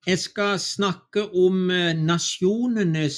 Jeg skal snakke om nasjonenes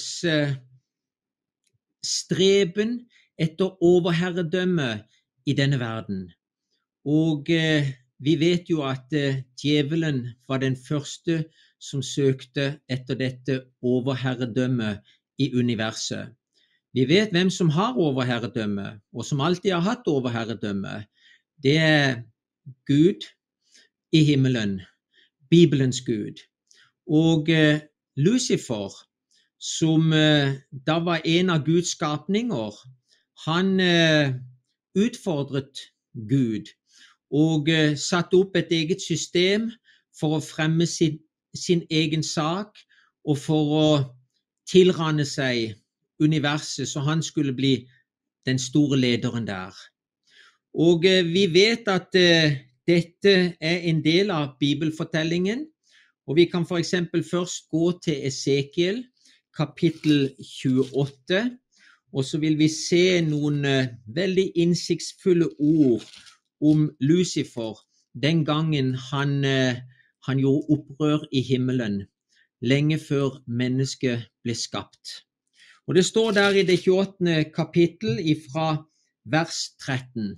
streben etter overherredømme i denne verden. Og vi vet jo at djevelen var den første som søkte etter dette overherredømmet i universet. Vi vet hvem som har overherredømme, og som alltid har hatt overherredømme. Det er Gud i himmelen, Bibelens Gud. Og Lucifer, som da var en av Guds skapninger, han utfordret Gud og satte opp et eget system for å fremme sin egen sak og for å tilrane seg universet, så han skulle bli den store lederen der. Og vi vet at dette er en del av bibelfortellingen, og vi kan for eksempel først gå til Esekiel, kapittel 28, og så vil vi se noen veldig innsiktsfulle ord om Lucifer den gangen han gjorde opprør i himmelen, lenge før mennesket ble skapt. Og det står der i det 28. kapittel fra vers 13.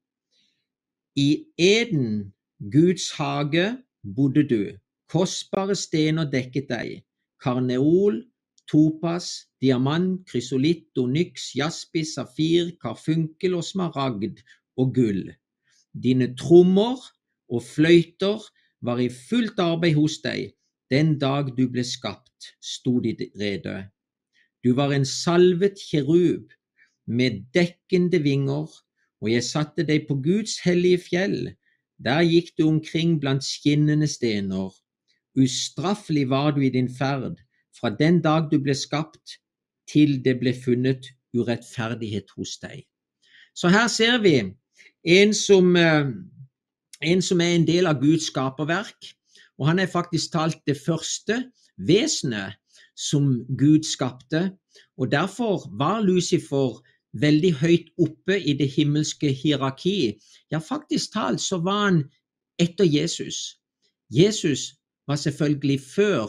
I Eden, Guds hage, bodde du. Kostbare stener dekket deg. Karneol, topas, diamant, krysolitt, onyx, jaspis, safir, karfunkel og smaragd og gull. Dine trommer og fløyter var i fullt arbeid hos deg. Den dag du ble skapt, sto de rede. Du var en salvet kjerub med dekkende vinger, og jeg satte deg på Guds hellige fjell. Der gikk du omkring blant skinnende stener. Ustraffelig var du i din ferd, fra den dag du ble skapt, til det ble funnet urettferdighet hos deg. Så her ser vi en som er en del av Guds skaperverk, og han er faktisk talt det første vesenet som Gud skapte, og derfor var Lucifer veldig høyt oppe i det himmelske hierarki. Ja, faktisk talt så var han etter Jesus. Jesus var selvfølgelig før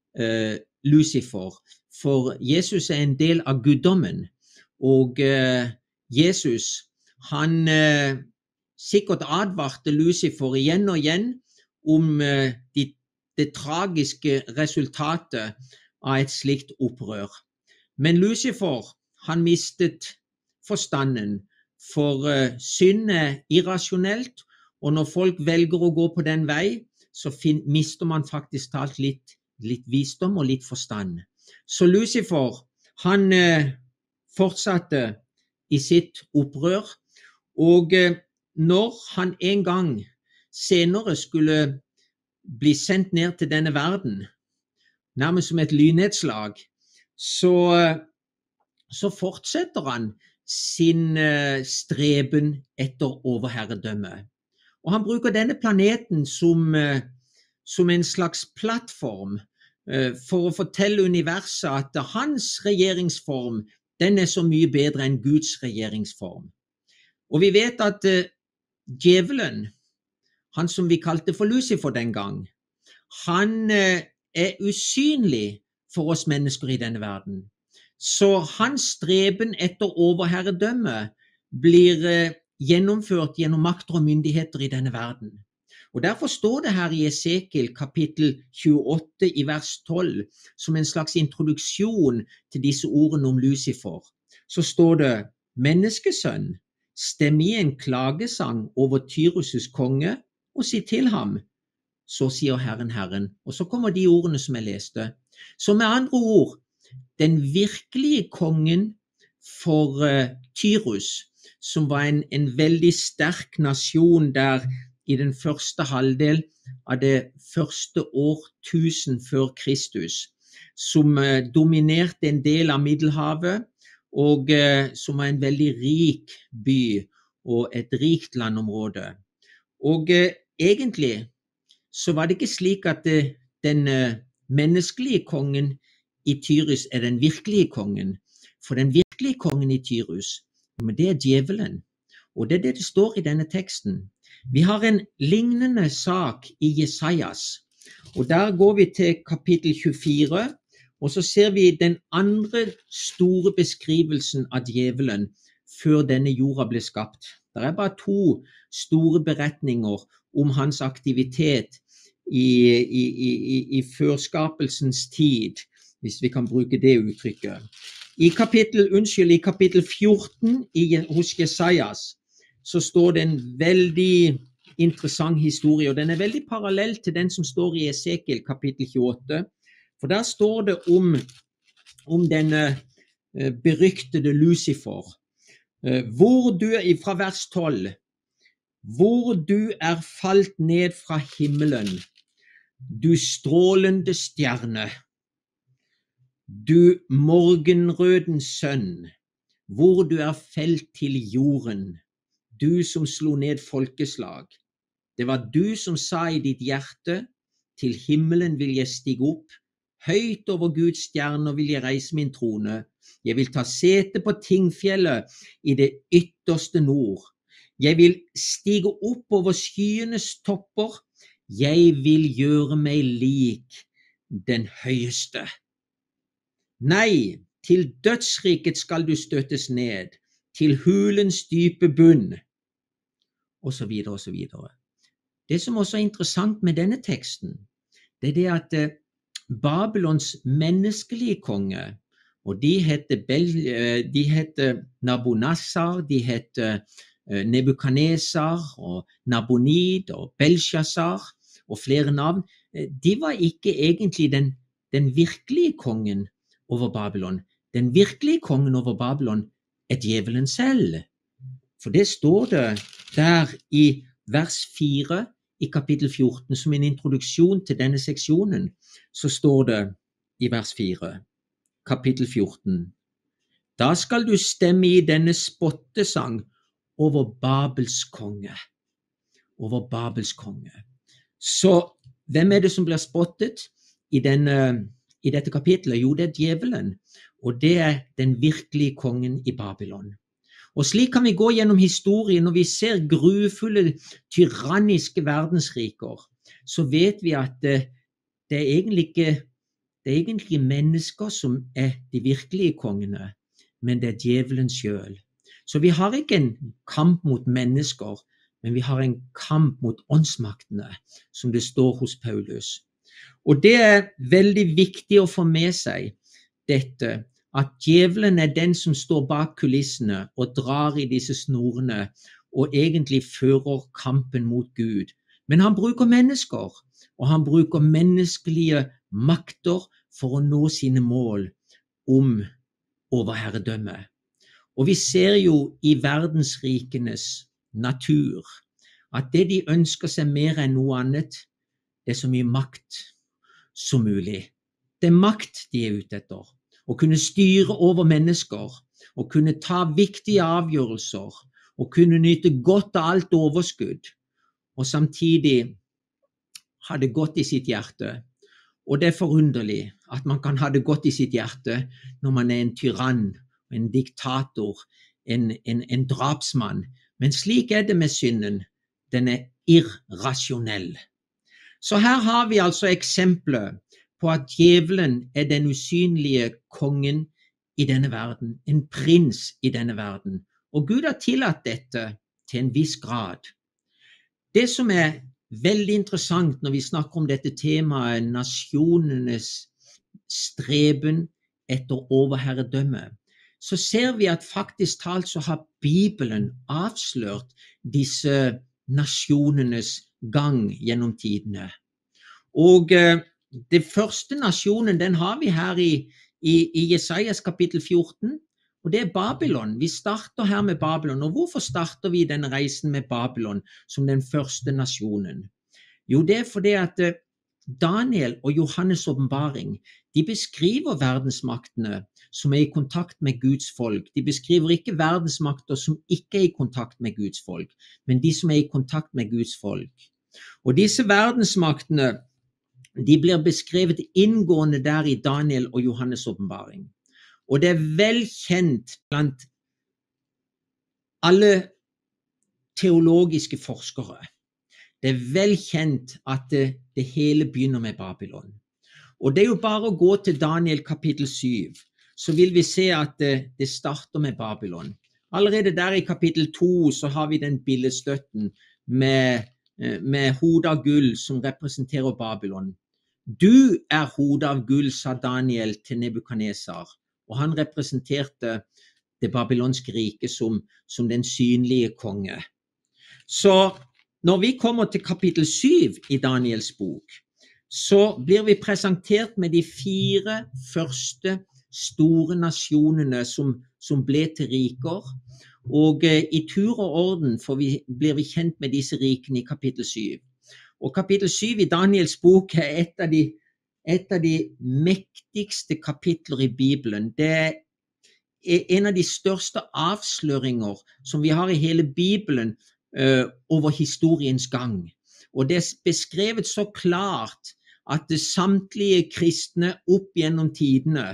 Lucifer, for Jesus er en del av guddommen, og Jesus, han sikkert advarte Lucifer igjen og igjen om det tragiske resultatet av et slikt opprør. Men Lucifer, han mistet forstanden, for synd er irrasjonelt, og når folk velger å gå på den vei, så mister man faktisk talt litt visdom og litt forstand. Så Lucifer, han fortsatte i sitt opprør, og når han en gang senere skulle bli sendt ned til denne verden, nærmest som et lynnedslag, så fortsetter han sin streben etter overherredømme. Og han bruker denne planeten som en slags plattform for å fortelle universet at hans regjeringsform, den er så mye bedre enn Guds regjeringsform. Og vi vet at djevelen, han som vi kalte for Lucifer den gang, han er usynlig for oss mennesker i denne verden. Så hans streben etter overherredømme blir gjennomført gjennom makter og myndigheter i denne verden. Og derfor står det her i Esekiel kapittel 28 i vers 12 som en slags introduksjon til disse ordene om Lucifer. Så står det: menneskesønn, stem i en klagesang over Tyrus' konge og si til ham, så sier Herren Herren. Og så kommer de ordene som jeg leste. Så med andre ord, den virkelige kongen for Tyrus, som var en veldig sterk nasjon der i den første halvdel av det første årtusen før Kristus, som dominerte en del av Middelhavet, og som var en veldig rik by og et rikt landområde. Og egentlig så var det ikke slik at den menneskelige kongen i Tyrus er den virkelige kongen, for den virkelige kongen i Tyrus, men det er djevelen. Og det er det det står i denne teksten. Vi har en lignende sak i Jesajas, Og der går vi til kapittel 24, og så ser vi den andre store beskrivelsen av djevelen før denne jorda ble skapt. Det er bare to store beretninger om hans aktivitet i førskapelsens tid, hvis vi kan bruke det uttrykket. I kapittel 14 hos Jesajas så står det en veldig interessant historie, og den er veldig parallell til den som står i Esekiel kapittel 28. For der står det om denne beryktede Lucifer, fra vers 12, hvor du er falt ned fra himmelen, du strålende stjerne, du morgenrødens sønn, hvor du er felt til jorden, du som slo ned folkeslag. Det var du som sa i ditt hjerte, til himmelen vil jeg stige opp, høyt over Guds stjerner vil jeg reise min trone. Jeg vil ta sete på tingfjellet i det ytterste nord. Jeg vil stige opp over skyenes topper. Jeg vil gjøre meg lik den høyeste. Nei, til dødsriket skal du støtes ned, til hulens dype bunn, og så videre og så videre. Det som også er interessant med denne teksten, det er det at Babylons menneskelige konge, og de heter Nabonassar, de heter Nebukadnesar og Nabonid og Belshazzar og flere navn, de var ikke egentlig den virkelige kongen over Babylon. Den virkelige kongen over Babylon er djevelen selv. For det står det der i vers 4 i kapittel 14, som en introduksjon til denne seksjonen, så står det i vers 4, kapittel 14, da skal du stemme i denne spottesang over Babels konge. Over Babels konge. Så hvem er det som blir spottet i dette kapittelet? Jo, det er djevelen, og det er den virkelige kongen i Babylon. Og slik kan vi gå gjennom historien. Når vi ser grufulle, tyranniske verdensriker, så vet vi at det er egentlig mennesker som er de virkelige kongene, men det er djevelen selv. Så vi har ikke en kamp mot mennesker, men vi har en kamp mot åndsmaktene, som det står hos Paulus. Og det er veldig viktig å få med seg dette, at djevelen er den som står bak kulissene og drar i disse snorene og egentlig fører kampen mot Gud. Men han bruker mennesker, og han bruker menneskelige makter for å nå sine mål om overherredømme. Og vi ser jo i verdensrikenes natur at det de ønsker seg mer enn noe annet, det er så mye makt som mulig. Det er makt de er ute etter. Å kunne styre over mennesker, å kunne ta viktige avgjørelser, å kunne nyte godt av alt overskudd, og samtidig ha det godt i sitt hjerte. Og det er forunderlig at man kan ha det godt i sitt hjerte når man er en tyrann, en diktator, en drapsmann. Men slik er det med synden. Den er irrasjonell. Så her har vi altså eksempler på at djevelen er den usynlige kongen i denne verden, en prins i denne verden. Og Gud har tillatt dette til en viss grad. Det som er veldig interessant når vi snakker om dette temaet, nasjonenes streben etter overherredømme, så ser vi at faktisk talt så har Bibelen avslørt disse nasjonenes gang gjennom tidene. Og det første nasjonen, den har vi her i Jesajas kapittel 14, og det er Babylon. Vi starter her med Babylon. Og hvorfor starter vi denne reisen med Babylon som den første nasjonen? Jo, det er fordi at Daniel og Johannes' åpenbaring, de beskriver verdensmaktene som er i kontakt med Guds folk. De beskriver ikke verdensmakter som ikke er i kontakt med Guds folk, men de som er i kontakt med Guds folk. Og disse verdensmaktene, de blir beskrevet inngående der i Daniel og Johannes' åpenbaring. Og det er vel kjent blant alle teologiske forskere. Det vel kjent at det hele begynner med Babylon. Og det jo bare å gå til Daniel kapittel 7, så vil vi se at det starter med Babylon. Allerede der i kapittel 2 så har vi den billedstøtten med hodet av gull som representerer Babylon. Du hodet av gull, sa Daniel til Nebukadnesar, og han representerte det babylonske riket som den synlige konge. Så når vi kommer til kapittel 7 i Daniels bok, så blir vi presentert med de 4 første store nasjonene som ble til riker, og i tur og orden blir vi kjent med disse rikene i kapittel 7. Og kapittel 7 i Daniels bok et av de mektigste kapitler i Bibelen. Det en av de største avsløringer som vi har i hele Bibelen over historiens gang. Og det beskrevet så klart at samtlige kristne opp gjennom tidene,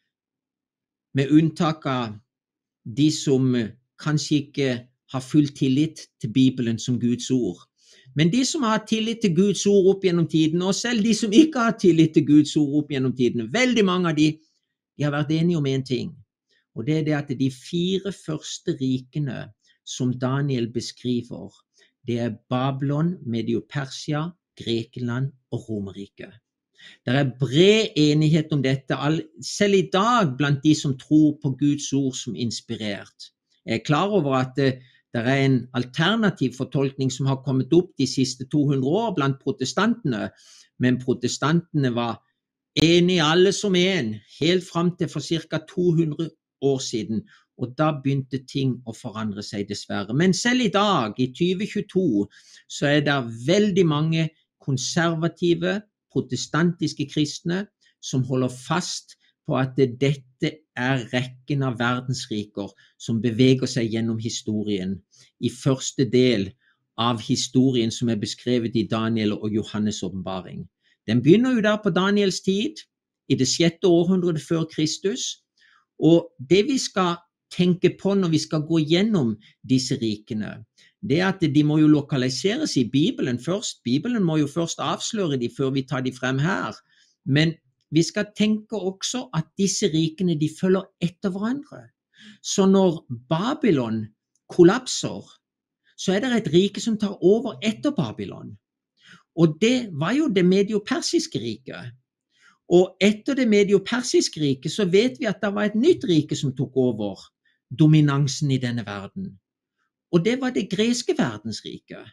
med unntak av de som kanskje ikke har full tillit til Bibelen som Guds ord, men de som har tillit til Guds ord opp gjennom tidene, og selv de som ikke har tillit til Guds ord opp gjennom tidene, veldig mange av de har vært enige om en ting, og det det at de 4 første rikene som Daniel beskriver, det Babylon, Medio-Persia, Grekenland og Romerriket. Det bred enighet om dette, selv i dag blant de som tror på Guds ord som inspirert. Jeg klar over at det en alternativ fortolkning som har kommet opp de siste 200 år blant protestantene, men protestantene var enige alle som en, helt frem til for ca. 200 år siden, og da begynte ting å forandre seg dessverre. Men selv i dag, i 2022, så det veldig mange konservative, protestantiske kristne som holder fast på at dette rekken av verdensriker som beveger seg gjennom historien, i første del av historien som beskrevet i Daniel og Johannes' åpenbaring. Den begynner jo der på Daniels tid, i det 6. århundret før Kristus, og det vi skal tenke på når vi skal gå gjennom disse rikene, det at de må jo lokaliseres i Bibelen først. Bibelen må jo først avsløre de før vi tar de frem her. Men vi skal tenke også at disse rikene de følger etter hverandre. Så når Babylon kollapser, så det et rike som tar over etter Babylon. Og det var jo det Medio-Persiske riket. Og etter det Medio-Persiske riket så vet vi at det var et nytt rike som tok over dominansen i denne verden. Og det var det greske verdensriket.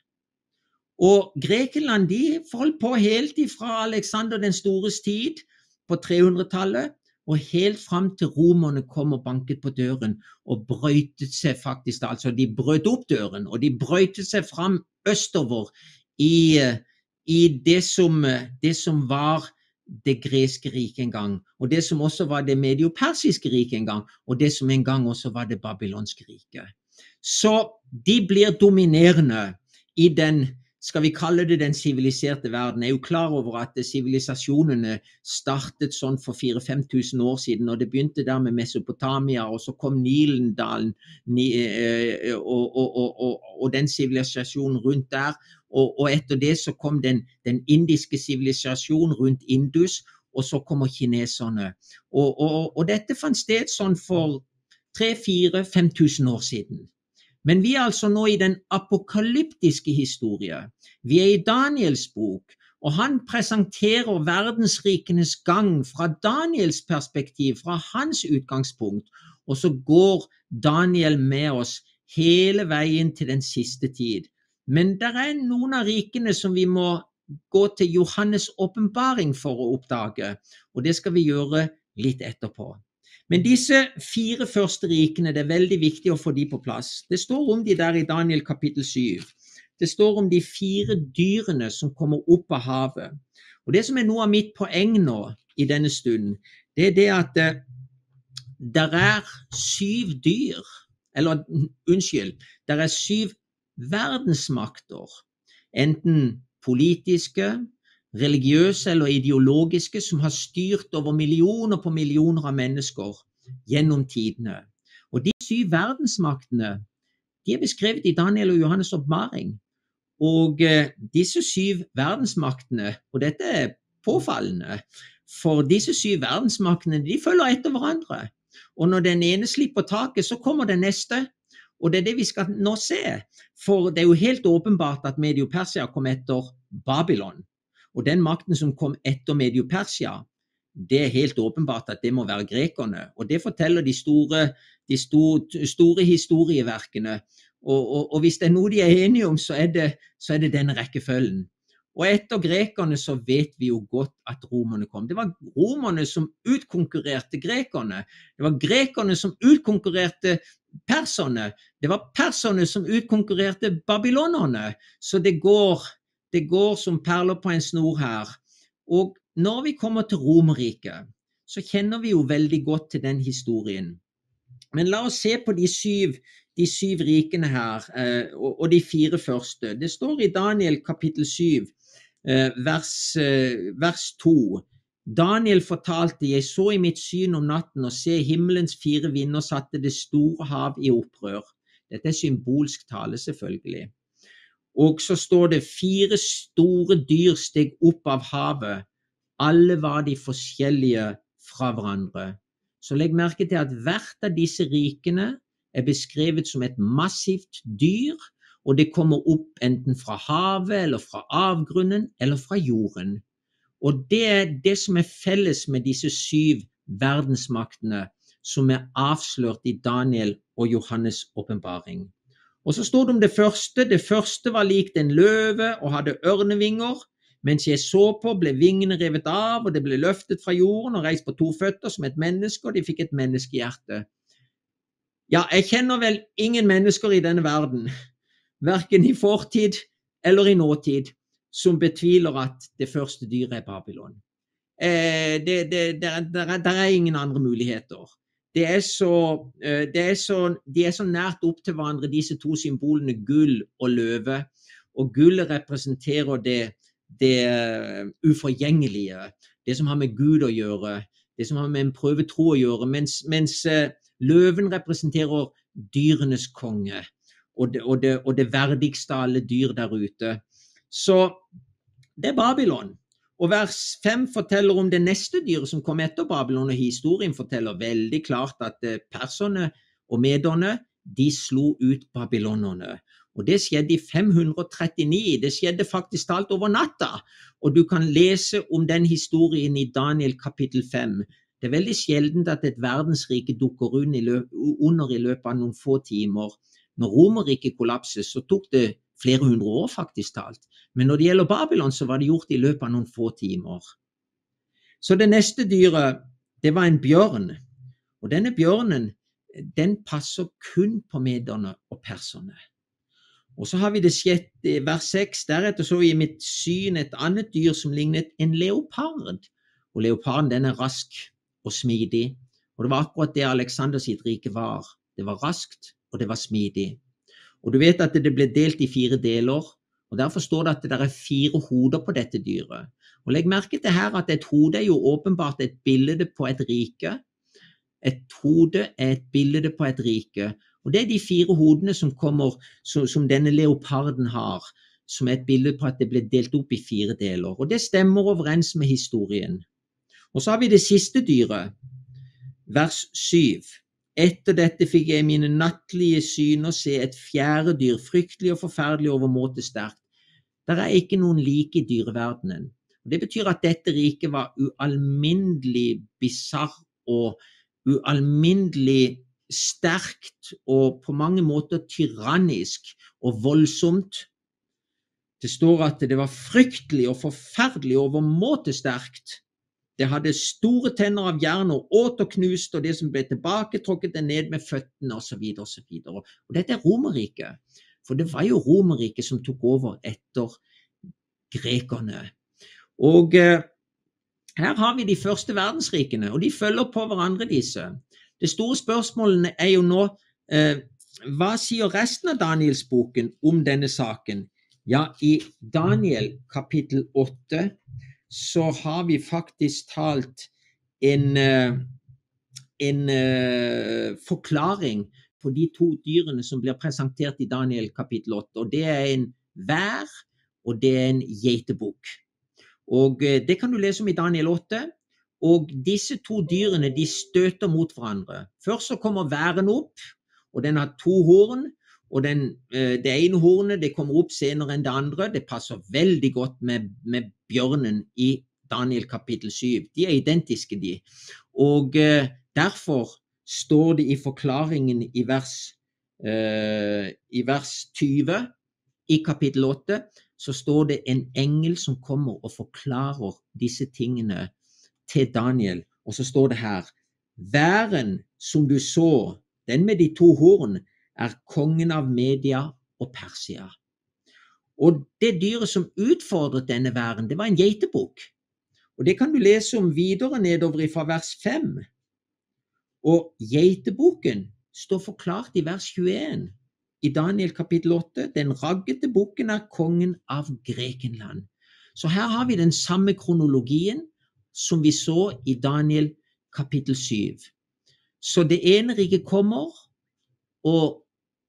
Og Grekenland de holdt på helt ifra Alexander den stores tid på 300-tallet, og helt frem til romerne kom og banket på døren og brøytet seg faktisk, altså de brøt opp døren, og de brøytet seg frem østover i det som var det greske riket en gang, og det som også var det Medio-Persiske riket en gang, og det som en gang også var det babylonske riket. Så de blir dominerende i den, skal vi kalle det den siviliserte verden. Jeg jo klar over at sivilisasjonene startet sånn for 4-5 tusen år siden, og det begynte der med Mesopotamia, og så kom Nilendalen og den sivilisasjonen rundt der, og etter det så kom den indiske sivilisasjonen rundt Indus, og så kommer kineserne. Og dette fant sted sånn for 3-4-5 tusen år siden. Men vi altså nå i den apokalyptiske historie. Vi i Daniels bok, og han presenterer verdensrikenes gang fra Daniels perspektiv, fra hans utgangspunkt, og så går Daniel med oss hele veien til den siste tid. Men det noen av rikene som vi må gå til Johannes' åpenbaring for å oppdage, og det skal vi gjøre litt etterpå. Men disse 4 første rikene, det veldig viktig å få de på plass. Det står om de der i Daniel kapittel 7. Det står om de 4 dyrene som kommer opp av havet. Og det som noe av mitt poeng nå i denne stunden, det det at det 7 dyr, eller unnskyld, det 7 verdensmakter, enten politiske, religiøse eller ideologiske, som har styrt over millioner på millioner av mennesker gjennom tidene. Og de 7 verdensmaktene, de beskrevet i Daniel og Johannes' åpenbaring. Og disse 7 verdensmaktene, og dette er påfallende, for disse 7 verdensmaktene, de følger etter hverandre. Og når den ene slipper taket, så kommer den neste. Og det er det vi skal nå se. For det er jo helt åpenbart at Medio-Persia kom etter Babylon. Og den makten som kom etter Medio-Persia, det er helt åpenbart at det må være grekerne. Og det forteller de store historieverkene. Og hvis det er noe de er enige om, så er det denne rekkefølgen. Og etter grekerne så vet vi jo godt at romerne kom. Det var romerne som utkonkurrerte grekerne. Det var grekerne som utkonkurrerte perserne. Det var perserne som utkonkurrerte babylonerne. Så det går som perler på en snor her. Og når vi kommer til Romerriket, så kjenner vi jo veldig godt til den historien. Men la oss se på de syv rikene her, og de 4 første. Det står i Daniel kapittel 7, vers 2. Daniel fortalte, jeg så i mitt syn om natten og se himmelens 4 vinder satte det store hav i opprør. Dette er symbolsk tale selvfølgelig. Og så står det 4 store dyr steg opp av havet. Alle var de forskjellige fra hverandre. Så legg merke til at hvert av disse rikene er beskrevet som et massivt dyr, og det kommer opp enten fra havet, eller fra avgrunnen, eller fra jorden. Og det er det som er felles med disse 7 verdensmaktene som er avslørt i Daniel og Johannes åpenbaring. Og så står det om det første. Det første var likt en løve og hadde ørnevinger. Mens jeg så på, ble vingene revet av, og det ble løftet fra jorden og reist på 2 føtter som et menneske, og de fikk et menneskehjerte. Ja, jeg kjenner vel ingen mennesker i denne verden, hverken i fortid eller i nåtid, som betviler at det første dyret er Babylon. Der er ingen andre muligheter. De er så nært opp til hverandre, disse 2 symbolene, gull og løve. Og gullet representerer det uforgjengelige, det som har med Gud å gjøre, det som har med en prøvetro å gjøre, mens løven representerer dyrenes konge, og det verdigste av alle dyr der ute. Så det er Babylon. Og vers 5 forteller om det neste dyret som kom etter Babylon, og historien forteller veldig klart at perserne og mederne, de slo ut babylonerne. Og det skjedde i 539, det skjedde faktisk talt over natta. Og du kan lese om den historien i Daniel kapittel 5. Det er veldig sjeldent at et verdensrike dukker under i løpet av noen få timer. Når Romerriket kollapset, så tok det flere hundre år faktisk talt. Men når det gjelder Babylon, så var det gjort i løpet av noen få timer. Så det neste dyret, det var en bjørn. Og denne bjørnen, den passer kun på mederne og perserne. Og så har vi det sjette, vers 6. Deretter så i mitt syn et annet dyr som lignet en leopard. Og leoparden, den er rask og smidig. Og det var akkurat det Alexander sitt rike var. Det var raskt, og det var smidig. Og du vet at det ble delt i 4 deler, og derfor står det at det er 4 hoder på dette dyret. Og legg merke til her at et hode er jo åpenbart et bilde på et rike. Et hode er et bilde på et rike. Og det er de 4 hodene som kommer, som denne leoparden har, som er et bilde på at det ble delt opp i 4 deler. Og det stemmer overens med historien. Og så har vi det siste dyret, vers 7. Etter dette fikk jeg mine nattlige syner se et 4. dyr, fryktelig og forferdelig overmåte sterkt. Der er ikke noen like i dyreverdenen. Og det betyr at dette riket var ualminnelig bizarr og ualminnelig sterkt og på mange måter tyrannisk og voldsomt. Det står at det var fryktelig og forferdelig overmåte sterkt. Det hadde store tenner av jern og åt og knust, og det som ble tilbake tråkket det ned med føttene, og så videre og så videre. Og dette er Romerriket, for det var jo Romerriket som tok over etter grekerne. Og her har vi de første verdensrikene, og de følger på hverandre disse. Det store spørsmålet er jo nå, hva sier resten av Danielsboken om denne saken? Ja, i Daniel kapittel 8, så har vi faktisk talt en forklaring på de 2 dyrene som blir presentert i Daniel kapittel 8, og det er en vær, og det en geitebukk. Og det kan du lese om i Daniel 8. Og disse to dyrene, de støter mot hverandre. Først så kommer væren opp, og den har to horn, og det ene hornet det kommer opp senere enn det andre. Det passer veldig godt med bjørnen i Daniel kapittel 7. De identiske, de. Og derfor står det i forklaringen i vers 20 i kapittel 8, så står det en engel som kommer og forklarer disse tingene til Daniel. Og så står det her, væren som du så, den med de to horn, kongen av Media og Persia. Og det dyret som utfordret denne væren, det var en geitebukk. Og det kan du lese om videre nedover fra vers 5. Og geitebukken står forklart i vers 21 i Daniel kapittel 8. Den raggete bukken kongen av Grekenland. Så her har vi den samme kronologien som vi så i Daniel kapittel 7. Så det ene riket kommer og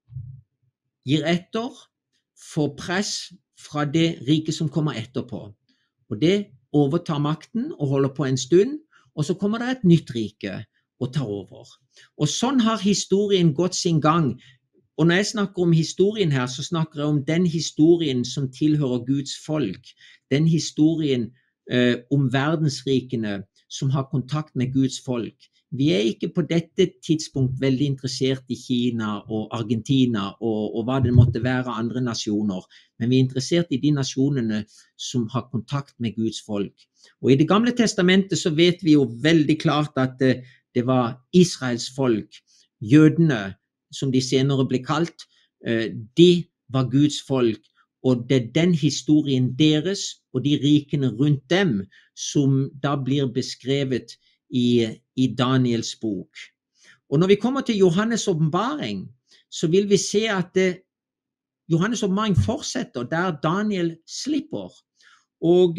gir etter for press fra det riket som kommer etterpå. Og det overtar makten og holder på en stund, og så kommer det et nytt rike og tar over. Og sånn har historien gått sin gang. Og når jeg snakker om historien her, så snakker jeg om den historien som tilhører Guds folk. Den historien om verdensrikene som har kontakt med Guds folk. Vi ikke på dette tidspunkt veldig interessert i Kina og Argentina og hva det måtte være andre nasjoner, men vi interessert i de nasjonene som har kontakt med Guds folk. Og i Det gamle testamentet så vet vi jo veldig klart at det var Israels folk, jødene, som de senere ble kalt, de var Guds folk, og det den historien deres og de rikene rundt dem som da blir beskrevet i Daniels bok. Og når vi kommer til Johannes åpenbaring, så vil vi se at Johannes åpenbaring fortsetter der Daniel slipper. Og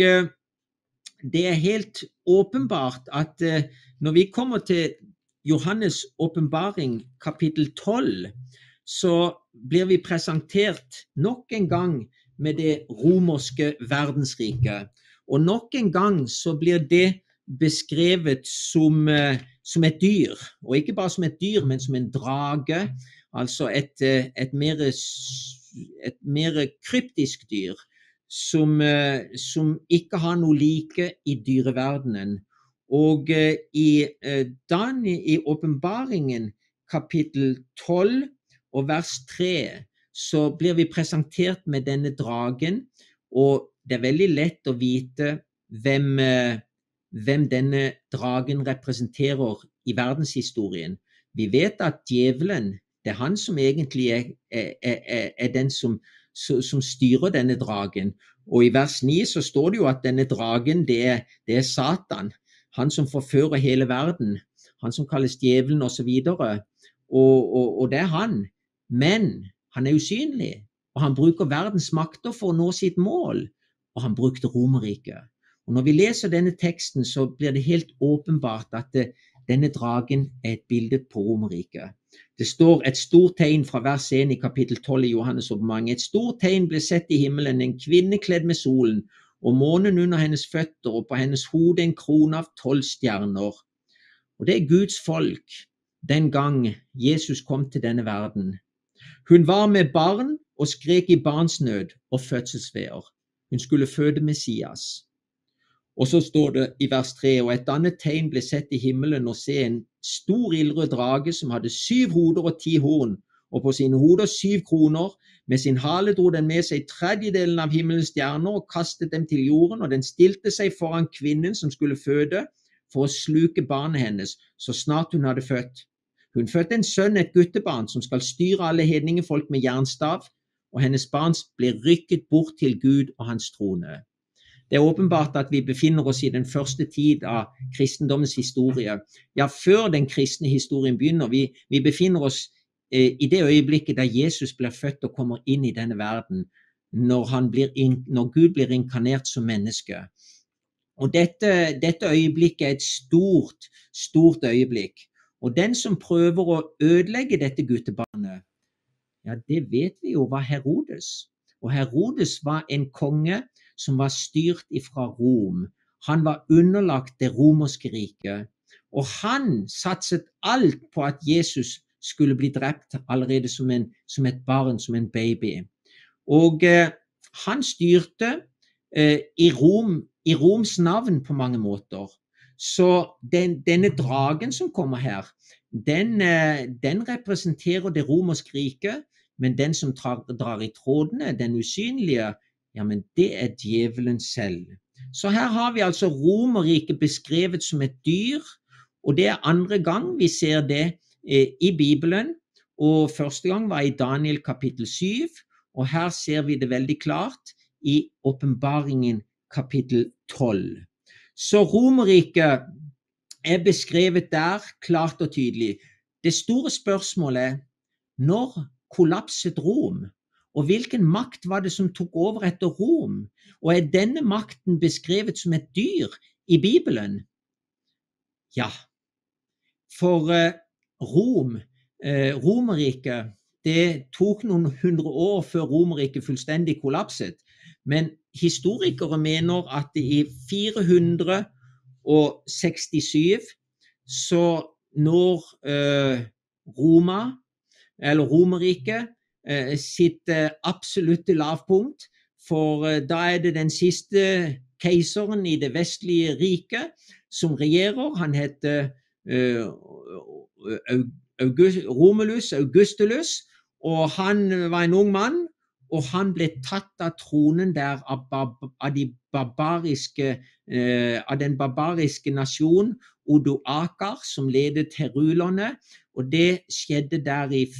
det helt åpenbart at når vi kommer til Johannes åpenbaring kapittel 12, så blir vi presentert nok en gang med det romerske verdensriket. Og nok en gang så blir det beskrevet som et dyr, og ikke bare som et dyr, men som en drage, altså et mer kryptisk dyr, som ikke har noe like i dyreverdenen. Og i åpenbaringen kapittel 12 og vers 3 så blir vi presentert med denne dragen, og det veldig lett å vite hvem denne dragen representerer i verdenshistorien. Vi vet at djevelen, det han som egentlig den som styrer denne dragen. Og i vers 9 så står det jo at denne dragen, det Satan, han som forfører hele verden, han som kalles djevelen og så videre, og det han. Men han usynlig, og han bruker verdens makter for å nå sitt mål, og han brukte Romerriket. Og når vi leser denne teksten, så blir det helt åpenbart at denne dragen et bilde på Romerriket. Det står et stort tegn fra vers 1 i kapittel 12 i Johannes åpenbaring. Et stort tegn ble sett i himmelen, en kvinne kledd med solen, og månen under hennes føtter, og på hennes hode en krone av 12 stjerner. Og det Guds folk den gang Jesus kom til denne verden. Hun var med barn og skrek i barnsnød og fødselsveer. Hun skulle føde Messias. Og så står det i vers 3, og et annet tegn ble sett i himmelen, og se en stor ildrød drage som hadde 7 hoder og 10 horn, og på sine hoder 7 kroner. Med sin hale dro den med seg 1/3 av himmelens stjerner og kastet dem til jorden, og den stilte seg foran kvinnen som skulle føde, for å sluke barnet hennes, så snart hun hadde født. Hun fødte en sønn, et guttebarn, som skal styre alle hedningefolk med jernstav, og hennes barn ble rykket bort til Gud og hans trone. Det åpenbart at vi befinner oss i den første tid av kristendommens historie. Ja, før den kristne historien begynner. Vi befinner oss i det øyeblikket da Jesus blir født og kommer inn i denne verden, når Gud blir inkarnert som menneske. Og dette øyeblikket et stort øyeblikk. Og den som prøver å ødelegge dette guttebarnet, ja, det vet vi jo var Herodes. Og Herodes var en konge som var styrt ifra Rom. Han var underlagt det romerske riket. Og han satset alt på at Jesus skulle bli drept allerede som et barn, som en baby. Og han styrte i Roms navn på mange måter. Så denne dragen som kommer her, den representerer det romerske riket, men den som drar i trådene, den usynlige, ja, men det er djevelen selv. Så her har vi altså Romerriket beskrevet som et dyr, og det er andre gang vi ser det i Bibelen, og første gang var i Daniel kapittel 7, og her ser vi det veldig klart i Åpenbaringen kapittel 12. Så Romerriket er beskrevet der klart og tydelig. Det store spørsmålet er, når kollapset Rom? Og hvilken makt var det som tok over etter Rom? Og er denne makten beskrevet som et dyr i Bibelen? Ja, for Romerriket, det tok noen 100 år før Romerriket fullstendig kollapset, men historikere mener at i 467 så når Romerriket sitt absolutte lavpunkt, for da er det den siste keiseren i det vestlige riket som regjerer. Han heter Romulus Augustulus, og han var en ung mann, og han ble tatt av tronen der av den barbariske nasjon Odoaker, som ledet herulerne, og det skjedde der i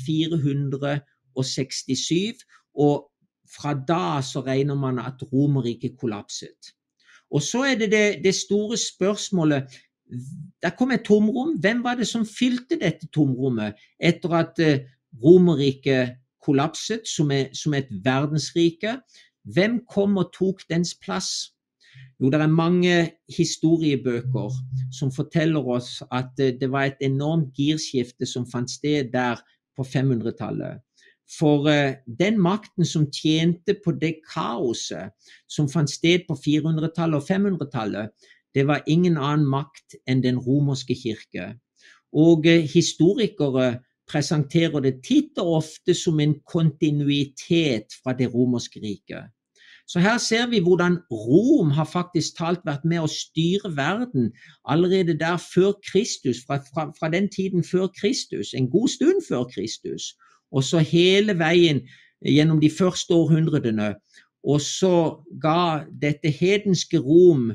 467, og fra da så regner man at Romerriket kollapset. Og så er det store spørsmålet, der kom et tomrom. Hvem var det som fylte dette tomrommet etter at Romerriket kollapset som et verdensrike? Hvem kom og tok dens plass? Jo, det er mange historiebøker som forteller oss at det var et enormt girskifte som fant sted der på 500-tallet. For den makten som tjente på det kaoset som fant sted på 400-tallet og 500-tallet, det var ingen annen makt enn den romerske kirke. Og historikere presenterer det titt og ofte som en kontinuitet fra det romerske riket. Så her ser vi hvordan Rom har faktisk talt vært med å styre verden allerede der før Kristus, fra den tiden før Kristus, en god stund før Kristus, og så hele veien gjennom de første århundrene, og så ga dette hedenske Rom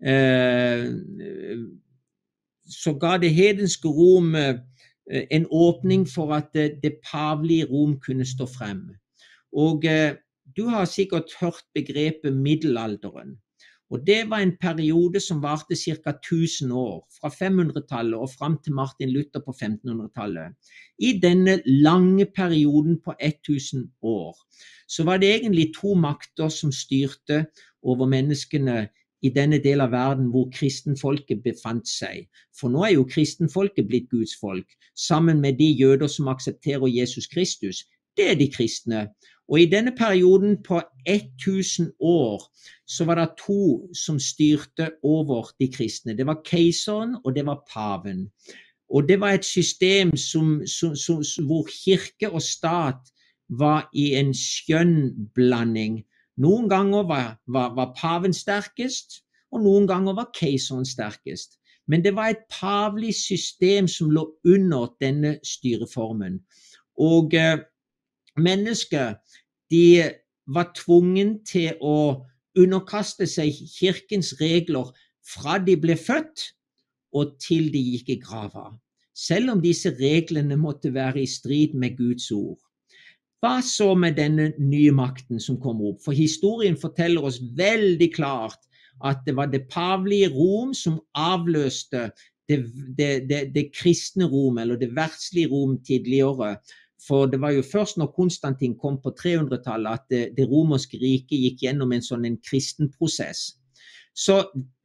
en åpning for at det pavelige Rom kunne stå frem. Og du har sikkert hørt begrepet middelalderen, og det var en periode som varte ca. 1000 år, fra 500-tallet og frem til Martin Luther på 1500-tallet. I denne lange perioden på 1000 år, så var det egentlig to makter som styrte over menneskene i denne del av verden hvor kristenfolket befant seg. For nå er jo kristenfolket blitt Guds folk, sammen med de jøder som aksepterer Jesus Kristus. Det er de kristne. Og i denne perioden på 1000 år, så var det to som styrte over de kristne. Det var keiseren, og det var paven. Og det var et system hvor kirke og stat var i en skjønn blanding. Noen ganger var paven sterkest, og noen ganger var keiseren sterkest. Men det var et pavelig system som lå under denne styreformen. Og mennesker, de var tvungen til å underkaste seg kirkens regler fra de ble født og til de gikk i grava, selv om disse reglene måtte være i strid med Guds ord. Hva så med denne nye makten som kom opp? For historien forteller oss veldig klart at det var det pavelige Rom som avløste det kristne Rom, eller det verdslige Rom tidligere. For det var jo først når Konstantin kom på 300-tallet at det romerske riket gikk gjennom en kristen prosess. Så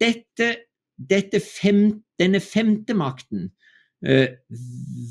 denne femte makten,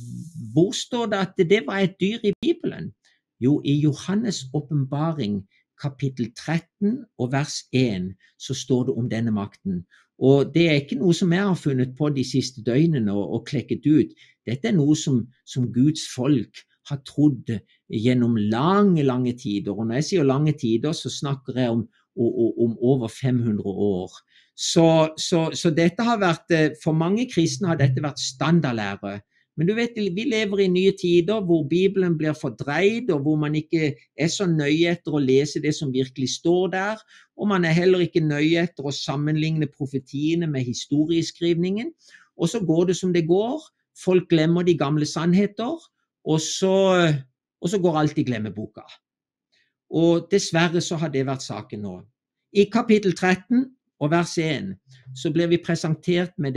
hvor står det at det var et dyr i Bibelen? Jo, i Johannes åpenbaring kapittel 13 og vers 1 så står det om denne makten. Og det ikke noe som jeg har funnet på de siste døgnene og klekket ut. Dette noe som Guds folk har trodd gjennom lange, lange tider. Og når jeg sier lange tider, så snakker jeg om over 500 år. Så dette har vært, for mange kristne har dette vært standardlære. Men du vet, vi lever i nye tider hvor Bibelen blir fordreid, og hvor man ikke så nøye etter å lese det som virkelig står der, og man heller ikke nøye etter å sammenligne profetiene med historieskrivningen. Og så går det som det går. Folk glemmer de gamle sannheter, og så går alt i glemmeboka. Og dessverre så har det vært saken nå. I kapittel 13 og vers 1 så blir vi presentert med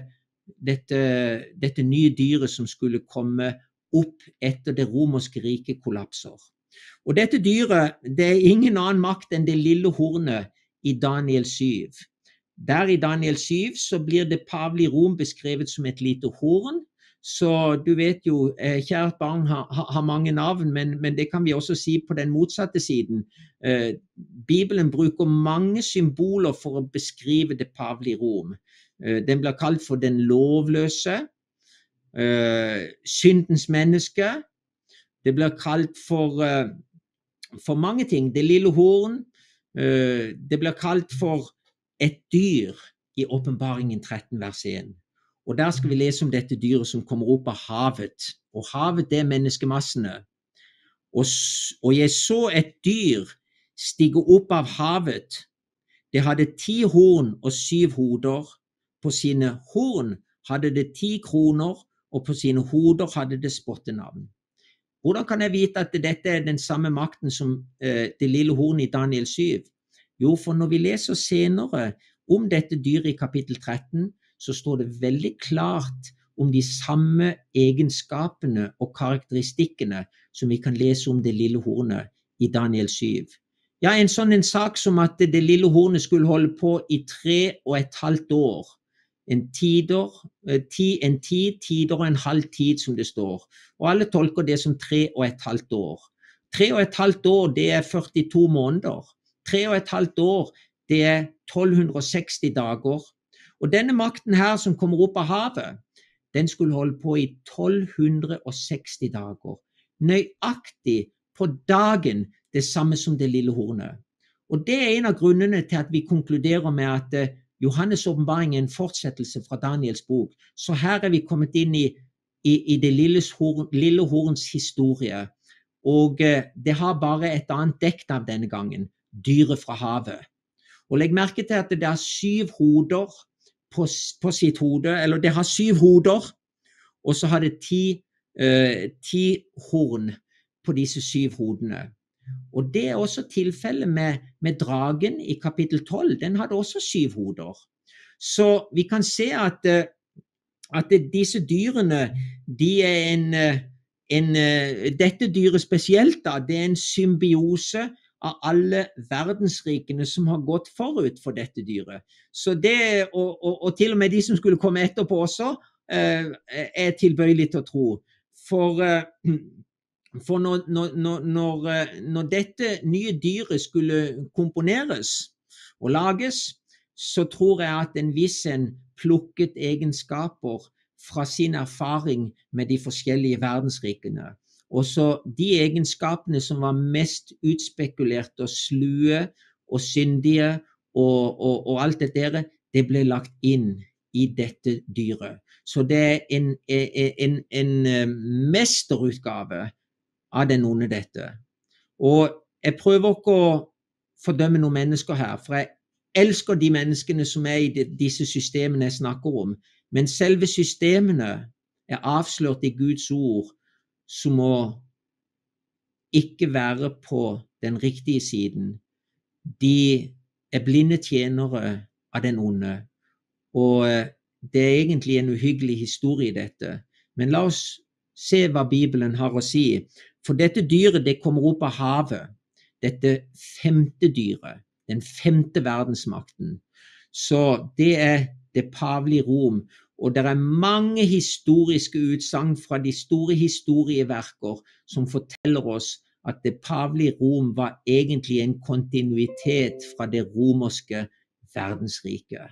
dette nye dyret som skulle komme opp etter det romerske riket kollapser. Og dette dyret, det ingen annen makt enn det lille hornet i Daniel 7. Der i Daniel 7 så blir det pavelige Rom beskrevet som et lite horn. Så du vet jo, kjært barn har mange navn, men det kan vi også si på den motsatte siden. Bibelen bruker mange symboler for å beskrive det pavelige Rom. Den blir kalt for den lovløse, syndens menneske. Det blir kalt for mange ting. Det lille horn. Det blir kalt for et dyr i Åpenbaringen 13 vers 1. Og der skal vi lese om dette dyret som kommer opp av havet. Og havet det menneskemassene. Og jeg så et dyr stige opp av havet. Det hadde 10 horn og 7 hoder. På sine horn hadde det 10 kroner, og på sine hoder hadde det spottenavn. Hvordan kan jeg vite at dette den samme makten som det lille hornet i Daniel 7? Jo, for når vi leser senere om dette dyret i kapittel 13, så står det veldig klart om de samme egenskapene og karakteristikkene som vi kan lese om det lille hornet i Daniel 7. Ja, en sak som at det lille hornet skulle holde på i 3,5 år. En tid og en halv tid som det står. Og alle tolker det som 3,5 år. 3,5 år, det 42 måneder. 3,5 år, det 1260 dager. Og denne makten her som kommer opp av havet, den skulle holde på i 1260 dager. Nøyaktig på dagen det samme som det lille hornet. Og det en av grunnene til at vi konkluderer med at Johannes' åpenbaring en fortsettelse fra Daniels bok. Så her vi kommet inn i det lille horns historie. Og det har bare et annet dekk av denne gangen. Dyret fra havet. Og legg merke til at det 7 hoder på sitt hode, eller det har 7 hoder, og så har det 10 horn på disse 7 hodene. Og det også tilfellet med dragen i kapittel 12, den hadde også 7 hoder. Så vi kan se at disse dyrene, dette dyret spesielt da, det en symbiose av alle verdensrikene som har gått forut for dette dyret. Så det, og til og med de som skulle komme etterpå også, tilbøyelig til å tro. For når dette nye dyret skulle komponeres og lages, så tror jeg at en viss plukket egenskaper fra sin erfaring med de forskjellige verdensrikene. Og så de egenskapene som var mest utspekulerte og slue og syndige og alt dette, det ble lagt inn i dette dyret. Så det en mesterutgave av den onde dette. Og jeg prøver ikke å fordømme noen mennesker her, for jeg elsker de menneskene som i disse systemene jeg snakker om, men selve systemene avslørt i Guds ord, som må ikke være på den riktige siden. De blinde tjenere av den onde, og det egentlig en uhyggelig historie i dette. Men la oss se hva Bibelen har å si. For dette dyret, det kommer opp av havet. Dette 5. dyret, den 5. verdensmakten. Så det det pavelige Rom. Og det mange historiske utsagn fra de store historieverker som forteller oss at det pavelige Rom var egentlig en kontinuitet fra det romerske verdensriket.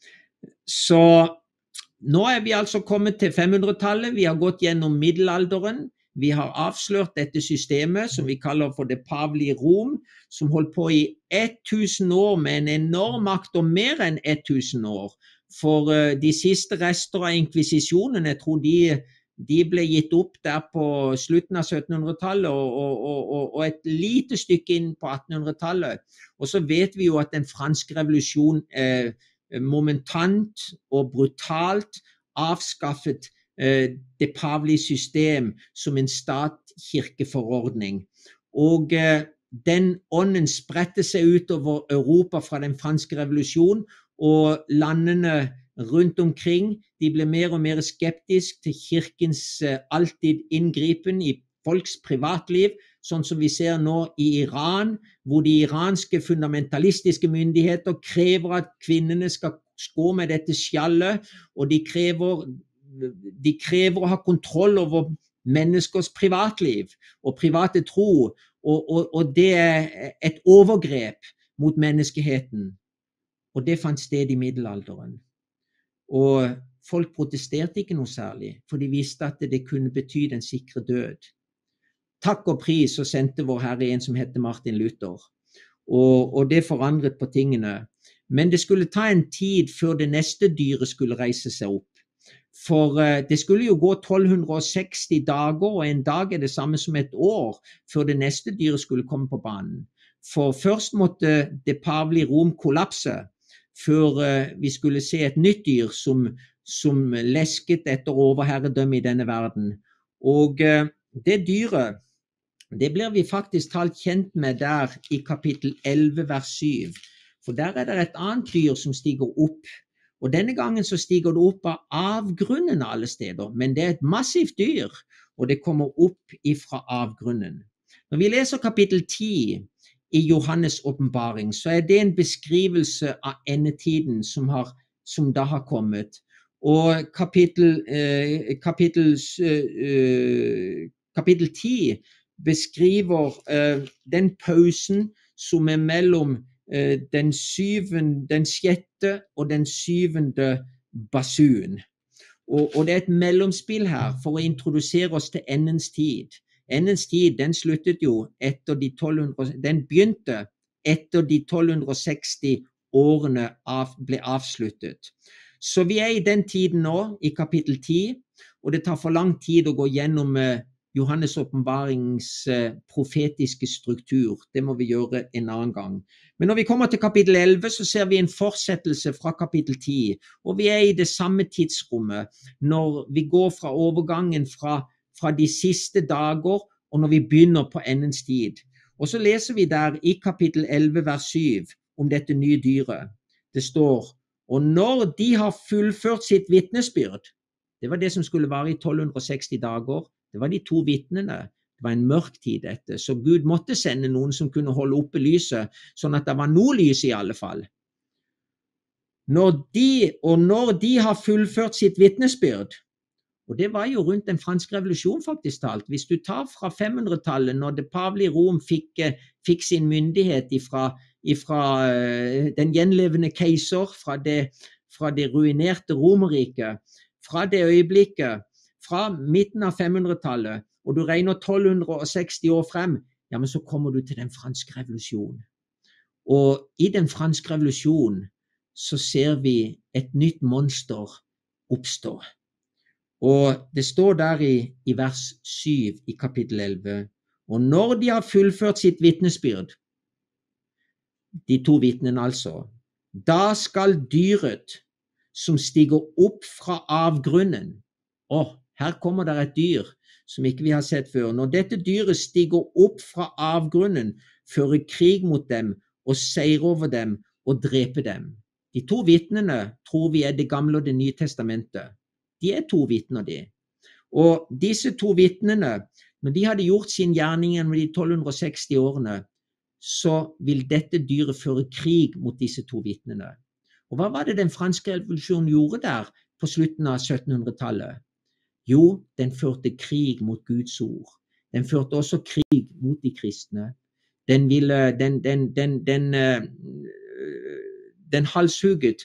Så nå vi altså kommet til 500-tallet, vi har gått gjennom middelalderen, vi har avslørt dette systemet som vi kaller for det pavelige Rom, som holdt på i 1000 år med en enorm makt og mer enn 1000 år. For de siste rester av inkvisisjonen, jeg tror de ble gitt opp der på slutten av 1700-tallet og et lite stykke inn på 1800-tallet. Og så vet vi jo at den franske revolusjon momentant og brutalt avskaffet det pavelige system som en stat-kirkeforordning. Og den ånden spredte seg utover Europa fra den franske revolusjon, og landene rundt omkring de ble mer og mer skeptiske til kirkens alltid inngripen i folks privatliv, sånn som vi ser nå i Iran, hvor de iranske fundamentalistiske myndigheter krever at kvinnene skal gå med dette skjallet, og de krever å ha kontroll over menneskers privatliv og private tro, og det et overgrep mot menneskeheten. Og det fant sted i middelalderen. Og folk protesterte ikke noe særlig, for de visste at det kunne bety den sikre død. Takk og pris så sendte vår Herre en som heter Martin Luther, og det forandret på tingene. Men det skulle ta en tid før det neste dyret skulle reise seg opp. For det skulle jo gå 1260 dager, og en dag det samme som et år, før det neste dyret skulle komme på banen. For først måtte det pavelige Rom kollapse, før vi skulle se et nytt dyr som lesket etter overherredømme i denne verden. Og det dyret, det blir vi faktisk talt kjent med der i kapittel 11, vers 7. For der det et annet dyr som stiger opp. Og denne gangen så stiger det opp av avgrunnen alle steder, men det et massivt dyr, og det kommer opp ifra avgrunnen. Når vi leser kapittel 10 i Johannes åpenbaring, så det en beskrivelse av endetiden som da har kommet. Og kapittel 10 beskriver den pausen som mellom den sjette og den syvende basun. Og det et mellomspill her for å introdusere oss til endens tid. Endens tid, den sluttet jo den begynte etter de 1260 årene ble avsluttet. Så vi i den tiden nå, i kapittel 10, og det tar for lang tid å gå gjennom Johannes åpenbarings profetiske struktur. Det må vi gjøre en annen gang. Men når vi kommer til kapittel 11, så ser vi en fortsettelse fra kapittel 10, og vi i det samme tidsrommet når vi går fra overgangen fra de siste dager, og når vi begynner på endens tid. Og så leser vi der i kapittel 11, vers 7, om dette nye dyret. Det står, og når de har fullført sitt vitnesbyrd, det var det som skulle vare i 1260 dager, det var de to vitnene, det var en mørk tid dette, så Gud måtte sende noen som kunne holde oppe lyset, sånn at det var noe lys i alle fall. Når de har fullført sitt vitnesbyrd, og det var jo rundt den franske revolusjon faktisk talt. Hvis du tar fra 500-tallet, når det pavelige Rom fikk sin myndighet ifra den gjenlevende keiser, fra det ruinerte Romerriket, fra det øyeblikket, fra midten av 500-tallet, og du regner 1260 år frem, ja, men så kommer du til den franske revolusjonen. Og i den franske revolusjonen så ser vi et nytt monster oppstå. Og det står der i vers 7 i kapittel 11, og når de har fullført sitt vitnesbyrd, de to vitnene altså, da skal dyret som stiger opp fra avgrunnen, her kommer det et dyr som ikke vi har sett før, når dette dyret stiger opp fra avgrunnen, fører krig mot dem og seier over dem og dreper dem. De to vitnene tror vi det gamle og det nye testamentet. De to vitner, de. Og disse to vitnene, når de hadde gjort sin gjerning gjennom de 1260 årene, så vil dette dyret føre krig mot disse to vitnene. Og hva var det den franske revolusjonen gjorde der på slutten av 1700-tallet? Jo, den førte krig mot Guds ord. Den førte også krig mot de kristne. Den halshugget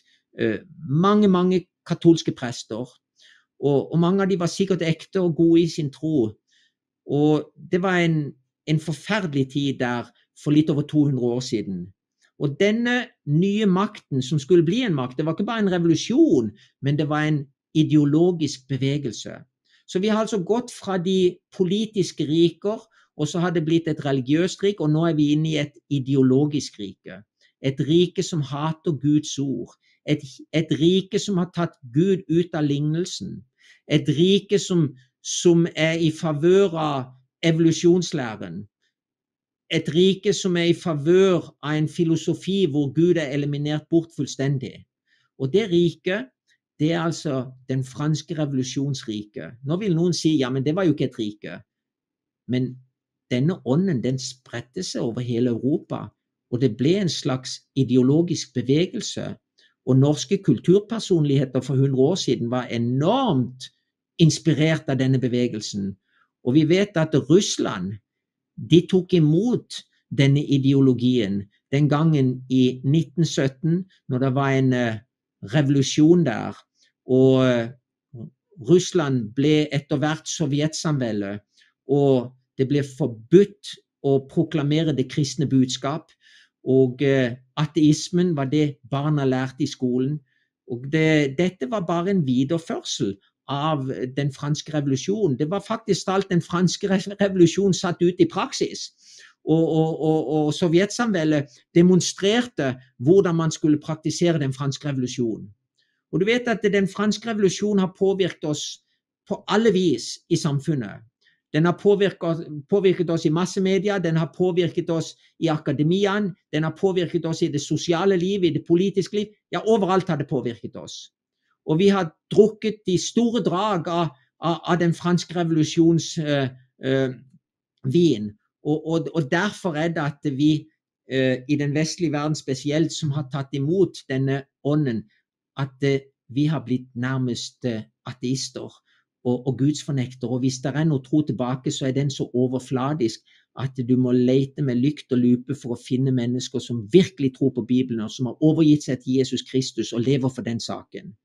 mange katolske prester, og mange av de var sikkert ekte og gode i sin tro. Og det var en forferdelig tid der for litt over 200 år siden. Og denne nye makten som skulle bli en makt, det var ikke bare en revolusjon, men det var en ideologisk bevegelse. Så vi har altså gått fra de politiske riker, og så har det blitt et religiøst rike, og nå er vi inne i et ideologisk rike. Et rike som hater Guds ord. Et rike som har tatt Gud ut av lignelsen. Et rike som er i favør av evolusjonslæren. Et rike som er i favør av en filosofi hvor Gud er eliminert bort fullstendig. Og det riket, det er altså den franske revolusjonsrike. Nå vil noen si, ja, men det var jo ikke et rike. Men denne ånden, den spredte seg over hele Europa, og det ble en slags ideologisk bevegelse. Og norske kulturpersonligheter for 100 år siden var enormt inspirert av denne bevegelsen. Og vi vet at Russland, de tok imot denne ideologien den gangen i 1917, når det var en revolusjon der, og Russland ble etter hvert sovjetsamvelde, og det ble forbudt å proklamere det kristne budskap, og ateismen var det barna lærte i skolen, og dette var bare en videreførsel av den franske revolusjonen. Det var faktisk alt den franske revolusjonen satt ut i praksis. Og sovjetsamveldet demonstrerte hvordan man skulle praktisere den franske revolusjonen. Og du vet at den franske revolusjonen har påvirket oss på alle vis i samfunnet. Den har påvirket oss i massemedia, den har påvirket oss i akademian, den har påvirket oss i det sosiale liv, i det politiske liv. Ja, overalt har det påvirket oss. Og vi har drukket de store drag av den franske revolusjons vin. Og derfor er det at vi i den vestlige verden spesielt, som har tatt imot denne ånden, at vi har blitt nærmest ateister og gudsfornektere. Og hvis det er noe tro tilbake, så er den så overfladisk at du må lete med lykt og lupe for å finne mennesker som virkelig tror på Bibelen, og som har overgitt seg til Jesus Kristus og lever for den saken.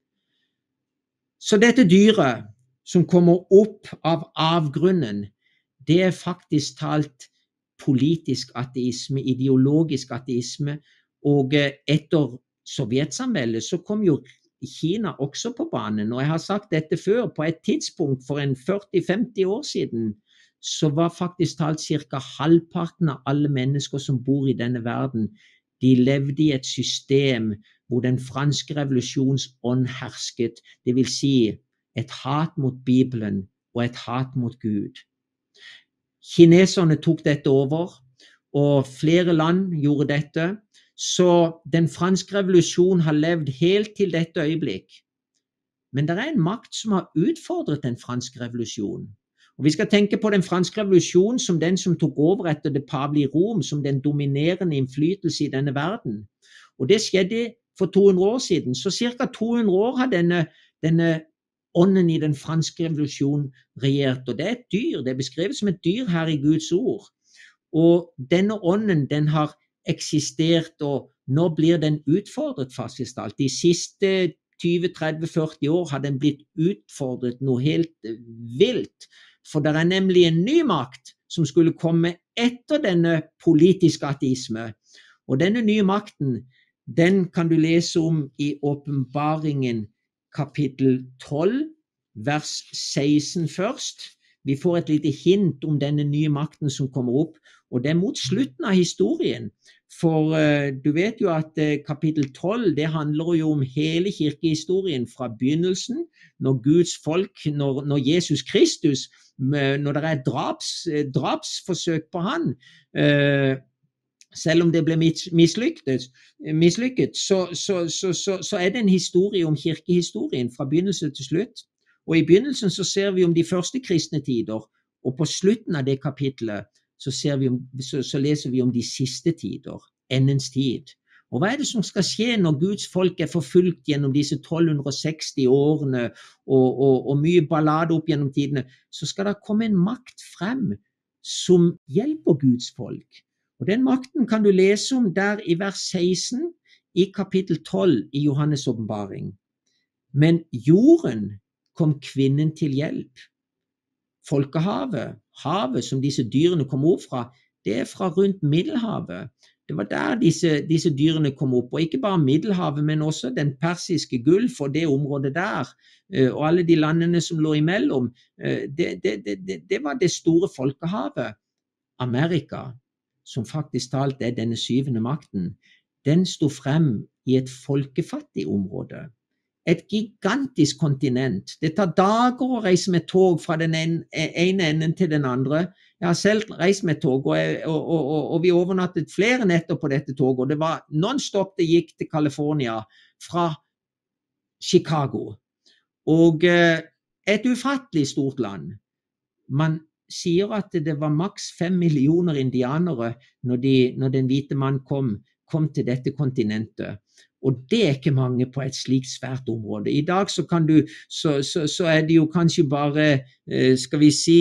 Så dette dyret som kommer opp av avgrunnen, det er faktisk talt politisk ateisme, ideologisk ateisme, og etter sovjetsamveldet så kom jo Kina også på banen, og jeg har sagt dette før, på et tidspunkt for en 40-50 år siden, så var faktisk talt cirka halvparten av alle mennesker som bor i denne verden, de levde i et system hvor den franske revolusjons ånd hersket, det vil si et hat mot Bibelen og et hat mot Gud. Kineserne tok dette over, og flere land gjorde dette, så den franske revolusjonen har levd helt til dette øyeblikk. Men det er en makt som har utfordret den franske revolusjonen. Og vi skal tenke på den franske revolusjonen som den som tok over etter det pavelige Rom, som den dominerende innflytelse i denne verden. Og det skjedde for 200 år siden. Så cirka 200 år har denne ånden i den franske revolusjonen regjert. Og det er et dyr, det er beskrevet som et dyr her i Guds ord. Og denne ånden, den har eksistert, og nå blir den utfordret faktisk alt. De siste 20-30-40 år har den blitt utfordret noe helt vilt, for det er nemlig en ny makt som skulle komme etter denne politiske ateisme. Og denne nye makten, den kan du lese om i Åpenbaringen kapittel 12, vers 16 først. Vi får et lite hint om denne nye makten som kommer opp, og det er mot slutten av historien. For du vet jo at kapittel 12, det handler jo om hele kirkehistorien fra begynnelsen, når Guds folk, når Jesus Kristus, når det er drapsforsøk på han, selv om det ble mislykket, så er det en historie om kirkehistorien fra begynnelse til slutt. Og i begynnelsen så ser vi om de første kristne tider, og på slutten av det kapitlet så leser vi om de siste tider, endens tid. Og hva det som skal skje når Guds folk forfulgt gjennom disse 1260 årene og mye ballade opp gjennom tidene? Så skal det komme en makt frem som hjelper Guds folk. Og den makten kan du lese om der i vers 16 i kapittel 12 i Johannes åpenbaring. Men jorden kom kvinnen til hjelp. Folkehavet, havet som disse dyrene kom opp fra, det fra rundt Middelhavet. Det var der disse dyrene kom opp, og ikke bare Middelhavet, men også den persiske gulf og det området der, og alle de landene som lå imellom. Det var det store folkehavet. Amerika, som faktisk talt denne syvende makten, den stod frem i et folkefattig område. Et gigantisk kontinent. Det tar dager å reise med tog fra den ene enden til den andre. Jeg har selv reist med tog, og vi overnattet flere netter på dette toget, og det var non-stop det gikk til California fra Chicago. Og et ufattelig stort land. Man sier at det var maks 5 millioner indianere når den hvite mann kom til dette kontinentet. Og det ikke mange på et slikt svært område. I dag så det jo kanskje bare, skal vi si,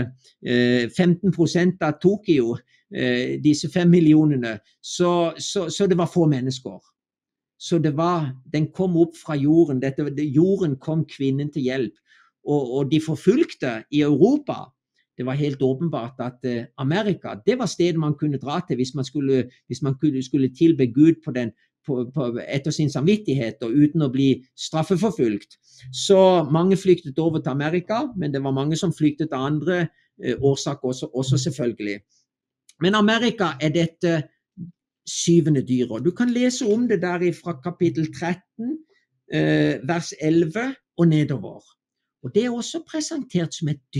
15% av Tokyo, disse 5 millionene. Så det var få mennesker. Så den kom opp fra jorden. Jorden kom kvinnen til hjelp. Og de forfulgte i Europa. Det var helt åpenbart at Amerika, det var stedet man kunne dra til hvis man skulle tilbe Gud etter sin samvittighet og uten å bli straffeforfulgt. Så mange flyktet over til Amerika, men det var mange som flyktet av andre årsaker også selvfølgelig. Men Amerika dette syvende dyret. Du kan lese om det der fra kapittel 13, vers 11 og nedover. Og det også presentert som et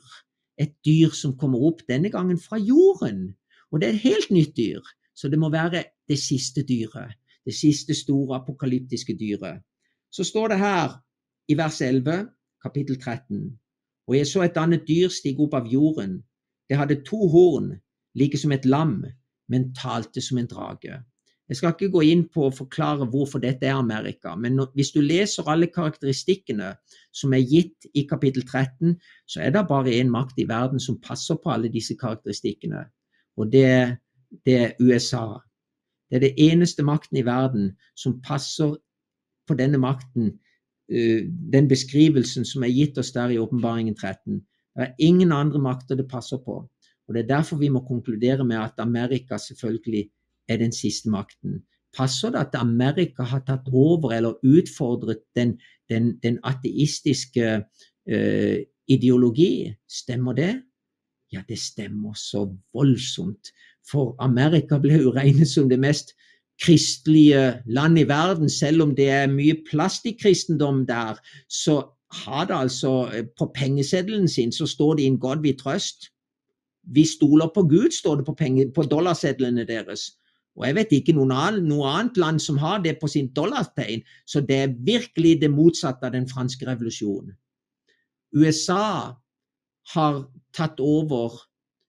dyr som kommer opp denne gangen fra jorden. Og det et helt nytt dyr, så det må være det siste dyret. Det siste store apokalyptiske dyret. Så står det her i vers 11, kapittel 13. Og jeg så et annet dyr stige opp av jorden. Det hadde 2 horn, like som et lam, men talte som en drage. Jeg skal ikke gå inn på å forklare hvorfor dette Amerika, men hvis du leser alle karakteristikkene som gitt i kapittel 13, så det bare en makt i verden som passer på alle disse karakteristikkene. Og det USA. Det det eneste makten i verden som passer på denne makten, den beskrivelsen som gitt oss der i åpenbaringen 13. Det ingen andre makter det passer på. Og det derfor vi må konkludere med at Amerika selvfølgelig den siste makten. Passer det at Amerika har tatt over eller utfordret den ateistiske ideologi? Stemmer det? Ja, det stemmer så voldsomt. For Amerika ble jo regnet som det mest kristelige land i verden, selv om det mye plastikkristendom der, så har det altså på pengeseddelen sin, så står det in God we trust. Vi stoler på Gud, står det på dollarsedlene deres. Og jeg vet ikke noe annet land som har det på sin dollartegn, så det virkelig det motsatte av den franske revolusjonen. USA har tatt over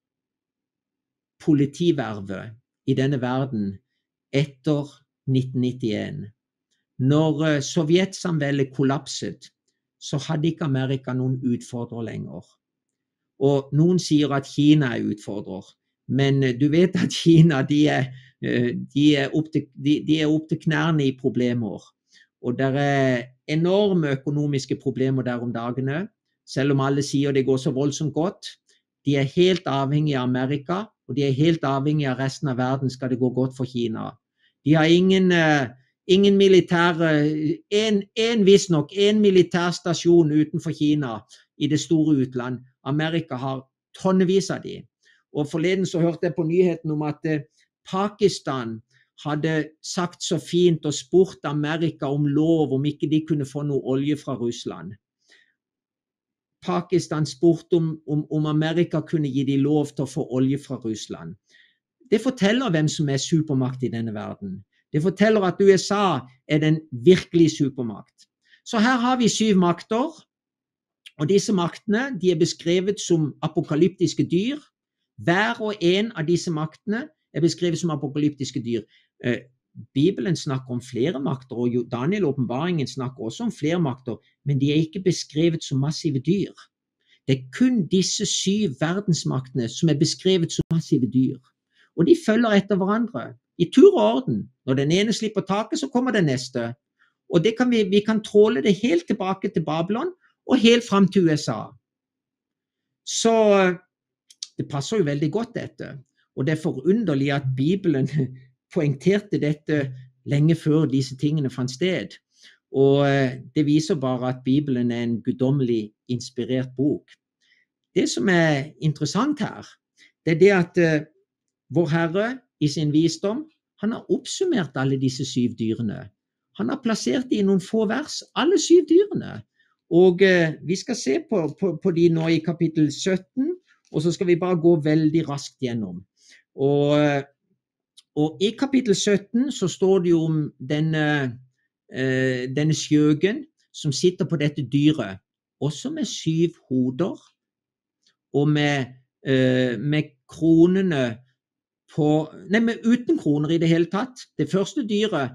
politivervet i denne verden etter 1991. Når Sovjetsamveldet kollapset, så hadde ikke Amerika noen utfordrer lenger. Og noen sier at Kina utfordrer, men du vet at Kina de opp til knærne i problemer. Og det enorme økonomiske problemer der om dagene, selv om alle sier det går så voldsomt godt. De helt avhengige av Amerika, og de helt avhengige av resten av verden skal det gå godt for Kina. De har ingen militære, visstnok en militærstasjon utenfor Kina i det store utland. Amerika har tonnevis av de. Og forleden så hørte jeg på nyheten om at Pakistan hadde sagt så fint og spurt Amerika om lov, om ikke de kunne få noe olje fra Russland. Pakistan spurte om Amerika kunne gi de lov til å få olje fra Russland. Det forteller hvem som supermakt i denne verden. Det forteller at USA den virkelige supermakt. Så her har vi 7 makter, og disse maktene de beskrevet som apokalyptiske dyr. Hver og en av disse maktene beskrevet som apokalyptiske dyr. Bibelen snakker om flere makter, og Daniel-åpenbaringen snakker også om flere makter, men de er ikke beskrevet som massive dyr. Det er kun disse 7 verdensmaktene som er beskrevet som massive dyr. Og de følger etter hverandre, i tur og orden. Når den ene slipper taket, så kommer den neste. Og vi kan tråle det helt tilbake til Babylon, og helt frem til USA. Så det passer jo veldig godt dette. Og det er forunderlig at Bibelen poengterte dette lenge før disse tingene fant sted. Og det viser bare at Bibelen er en guddommelig inspirert bok. Det som er interessant her, det er det at vår Herre i sin visdom, han har oppsummert alle disse 7 dyrene. Han har plassert i noen få vers alle 7 dyrene. Og vi skal se på de nå i kapittel 17, og så skal vi bare gå veldig raskt gjennom. Og i kapittel 17 så står det jo om denne skjøgen som sitter på dette dyret, også med 7 hoder, og med kronene uten kroner i det hele tatt. Det første dyret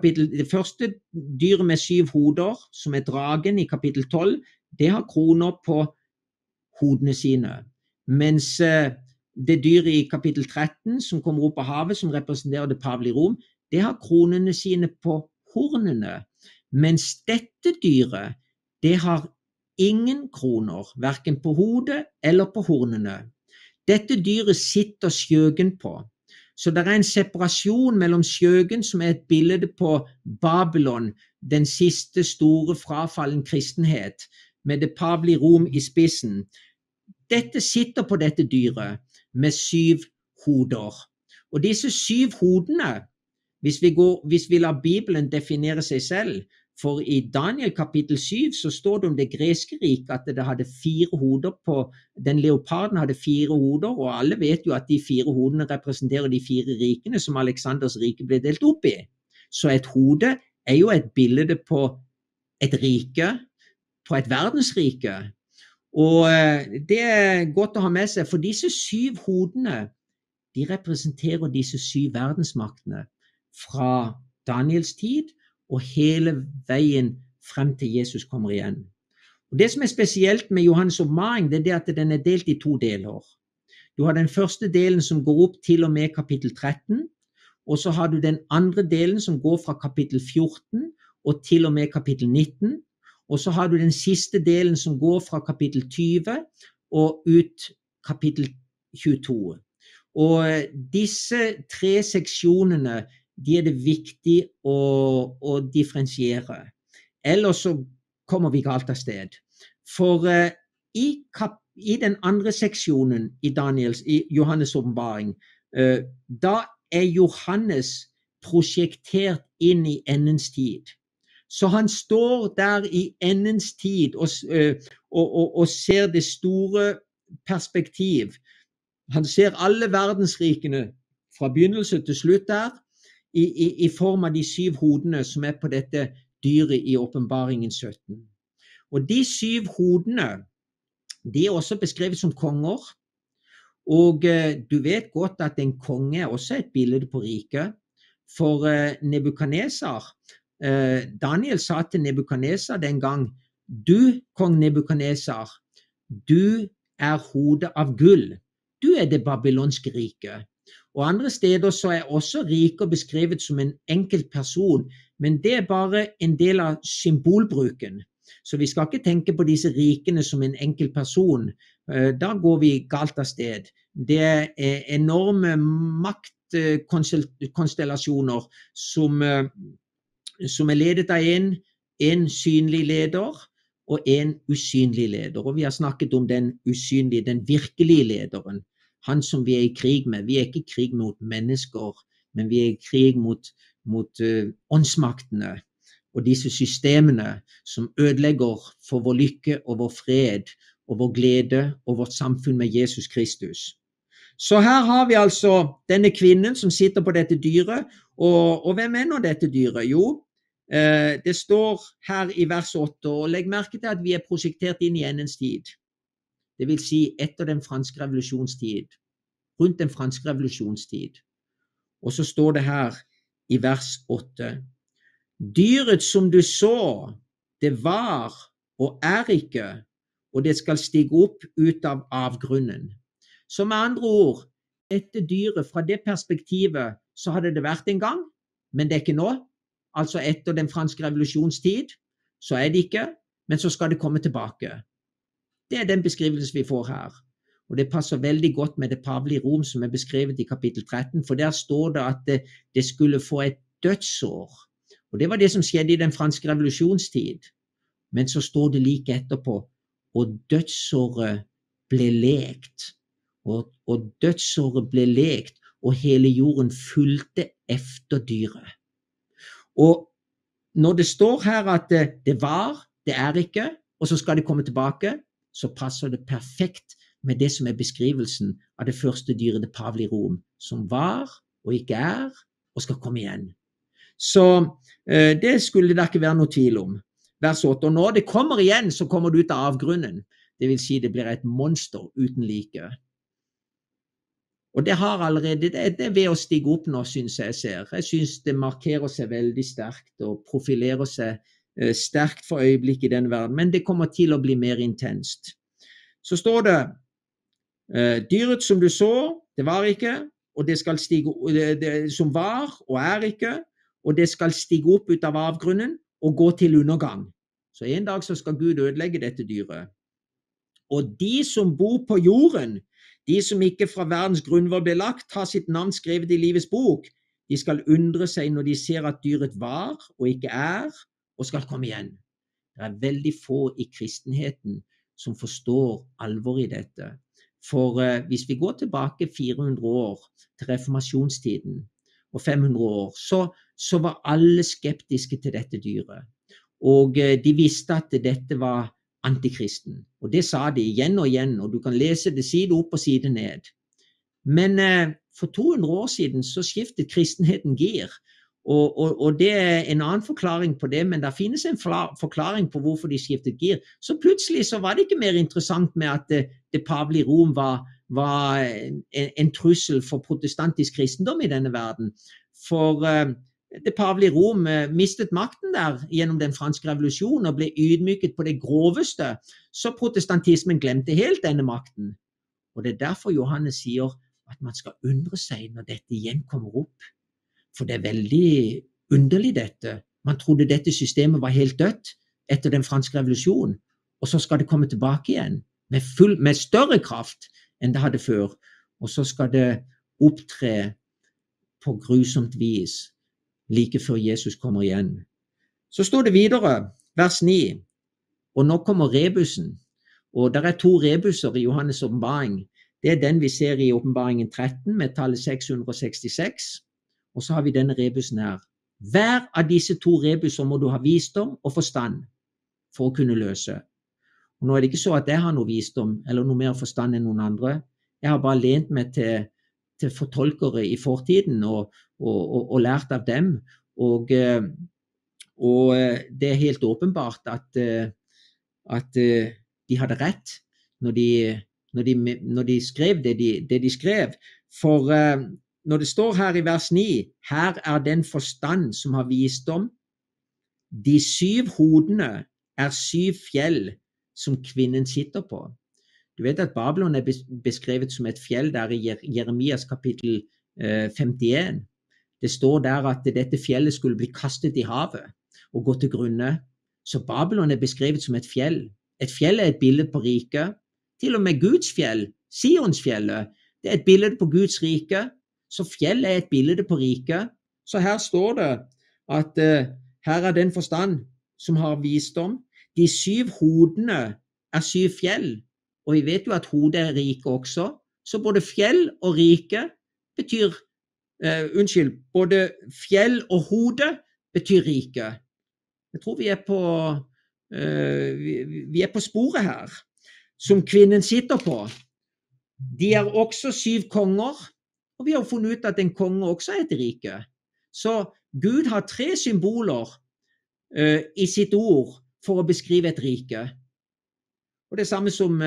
med 7 hoder, som er dragen i kapittel 12, det har kroner på hodene sine. Mens det dyret i kapittel 13, som kommer opp av havet, som representerer det pavelige Rom, det har kronene sine på hornene. Mens dette dyret, det har ingen kroner, hverken på hodet eller på hornene. Dette dyret sitter skjøgen på. Så det er en separasjon mellom skjøgen, som er et bilde på Babylon, den siste store frafallen kristenhet, med det pavelige Rom i spissen. Dette sitter på dette dyret med 7 hoder. Og disse 7 hodene, hvis vi lar Bibelen definere seg selv, for i Daniel kapittel 7 så står det om det greske riket at det hadde 4 hoder på, den leoparden hadde 4 hoder, og alle vet jo at de 4 hodene representerer de 4 rikene som Aleksanders rike ble delt opp i. Så et hode er jo et bilde på et rike, på et verdensrike. Og det er godt å ha med seg, for disse 7 hodene, de representerer disse 7 verdensmaktene fra Daniels tid og hele veien frem til Jesus kommer igjen. Og det som er spesielt med Johannes åpenbaring, det er det at den er delt i 2 deler. Du har den første delen som går opp til og med kapittel 13, og så har du den andre delen som går fra kapittel 14 og til og med kapittel 19, og så har du den siste delen som går fra kapittel 20 og ut kapittel 22. Og disse 3 seksjonene, de er det viktig å differensiere. Ellers så kommer vi galt av sted. For i den andre seksjonen i Johannes åpenbaring, da er Johannes prosjektert inn i endens tid. Så han står der i endens tid og ser det store perspektiv. Han ser alle verdensrikene fra begynnelse til slutt der, i form av de 7 hodene som er på dette dyret i åpenbaringen 17. Og de 7 hodene, de er også beskrevet som konger, og du vet godt at en konge er også et bilde på riket. For Nebukadnesar, Daniel sa til Nebukadnesar den gang, du, kong Nebukadnesar, du er hodet av gull, du er det babylonske riket. Og andre steder så er også riker beskrevet som en enkelt person, men det er bare en del av symbolbruken. Så vi skal ikke tenke på disse rikene som en enkelt person. Da går vi galt av sted. Det er enorme maktkonstellasjoner som er ledet av en synlig leder og en usynlig leder. Og vi har snakket om den usynlige, den virkelige lederen. Han som vi er i krig med. Vi er ikke i krig mot mennesker, men vi er i krig mot åndsmaktene og disse systemene som ødelegger for vår lykke og vår fred og vår glede og vårt samfunn med Jesus Kristus. Så her har vi altså denne kvinnen som sitter på dette dyret, og hvem er nå dette dyret? Jo, det står her i vers 8, og legg merke til at vi er prosjektert inn i endens tid. Det vil si etter den franske revolusjonstid, rundt den franske revolusjonstid. Og så står det her, i vers 8. Dyret som du så, det var og er ikke, og det skal stige opp ut av avgrunnen. Så med andre ord, dette dyret, fra det perspektivet, så hadde det vært en gang, men det er ikke nå. Altså etter den franske revolusjonstid, så er det ikke, men så skal det komme tilbake. Det er den beskrivelsen vi får her. Og det passer veldig godt med det pavelige Rom som er beskrevet i kapittel 13, for der står det at det skulle få et dødsår. Og det var det som skjedde i den franske revolusjonstid. Men så står det like etterpå, og dødsåret ble lekt. Og dødsåret ble lekt, og hele jorden fulgte efter dyret. Og når det står her at det var, det er ikke, og så skal det komme tilbake, så passer det perfekt med det som er beskrivelsen av det første dyret, det pavelige Rom, som var og ikke er, og skal komme igjen. Så det skulle det ikke være noe tvil om. Vers 8, og når det kommer igjen, så kommer det ut av avgrunnen. Det vil si det blir et monster uten like. Og det har allerede, det er ved å stige opp nå, synes jeg ser. Jeg synes det markerer seg veldig sterkt og profilerer seg sterkt for øyeblikket i denne verden, men det kommer til å bli mer intenst. Så står det, dyret som du så, det var ikke, og det skal stige, det som var og er ikke, og det skal stige opp ut av avgrunnen og gå til undergang. Så en dag så skal Gud ødelegge dette dyret. Og de som bor på jorden, de som ikke fra verdens grunnvoll ble lagt, har sitt navn skrevet i livets bok. De skal undre seg når de ser at dyret var og ikke er, og skal komme igjen. Det er veldig få i kristenheten som forstår alvor i dette. For hvis vi går tilbake 400 år til reformasjonstiden, og 500 år, så var alle skeptiske til dette dyret. Og de visste at dette var antikristen. Og det sa de igjen og igjen, og du kan lese det side opp og side ned. Men for 200 år siden så skiftet kristenheten gir. Og det er en annen forklaring på det, men det finnes en forklaring på hvorfor de skiftet gir. Så plutselig så var det ikke mer interessant med at det pavelige Rom var en trussel for protestantisk kristendom i denne verden. For det pavelige Rom mistet makten der gjennom den franske revolusjonen og ble ydmyket på det groveste, så protestantismen glemte helt denne makten. Og det er derfor Johannes sier at man skal undre seg når dette igjen kommer opp. For det er veldig underlig dette. Man trodde dette systemet var helt dødt etter den franske revolusjonen, og så skal det komme tilbake igjen med større kraft enn det hadde før, og så skal det opptre på grusomt vis like før Jesus kommer igjen. Så står det videre, vers 9, og nå kommer rebusen, og det er 2 rebuser i Johannes åpenbaring. Det er den vi ser i åpenbaringen 13 med tallet 666, og så har vi denne rebusen her. Hver av disse 2 rebuser må du ha visdom og forstand for å kunne løse. Og nå er det ikke så at jeg har noe visdom eller noe mer forstand enn noen andre. Jeg har bare lent meg til fortolkere i fortiden og lært av dem. Og det er helt åpenbart at de hadde rett når de skrev det de skrev. For når det står her i vers 9, her er den forstand som har visdom. De 7 hodene er 7 fjell som kvinnen sitter på. Du vet at Babylon er beskrevet som et fjell der i Jeremias kapittel 51. Det står der at dette fjellet skulle bli kastet i havet og gå til grunne. Så Babylon er beskrevet som et fjell. Et fjell er et bilde på riket. Til og med Guds fjell, Sionsfjellet, det er et bilde på Guds rike. Så fjellet er et bilde på riket. Så her står det at her er den forstand som har visdom. De 7 hodene er 7 fjell. Og vi vet jo at hodet er rike også. Så både fjell og rike betyr både fjell og hode betyr rike. Jeg tror vi er på sporet her, som kvinnen sitter på. De er også 7 konger, og vi har funnet ut at en konge også er et rike. Så Gud har 3 symboler i sitt ord for å beskrive et rike. Og det samme som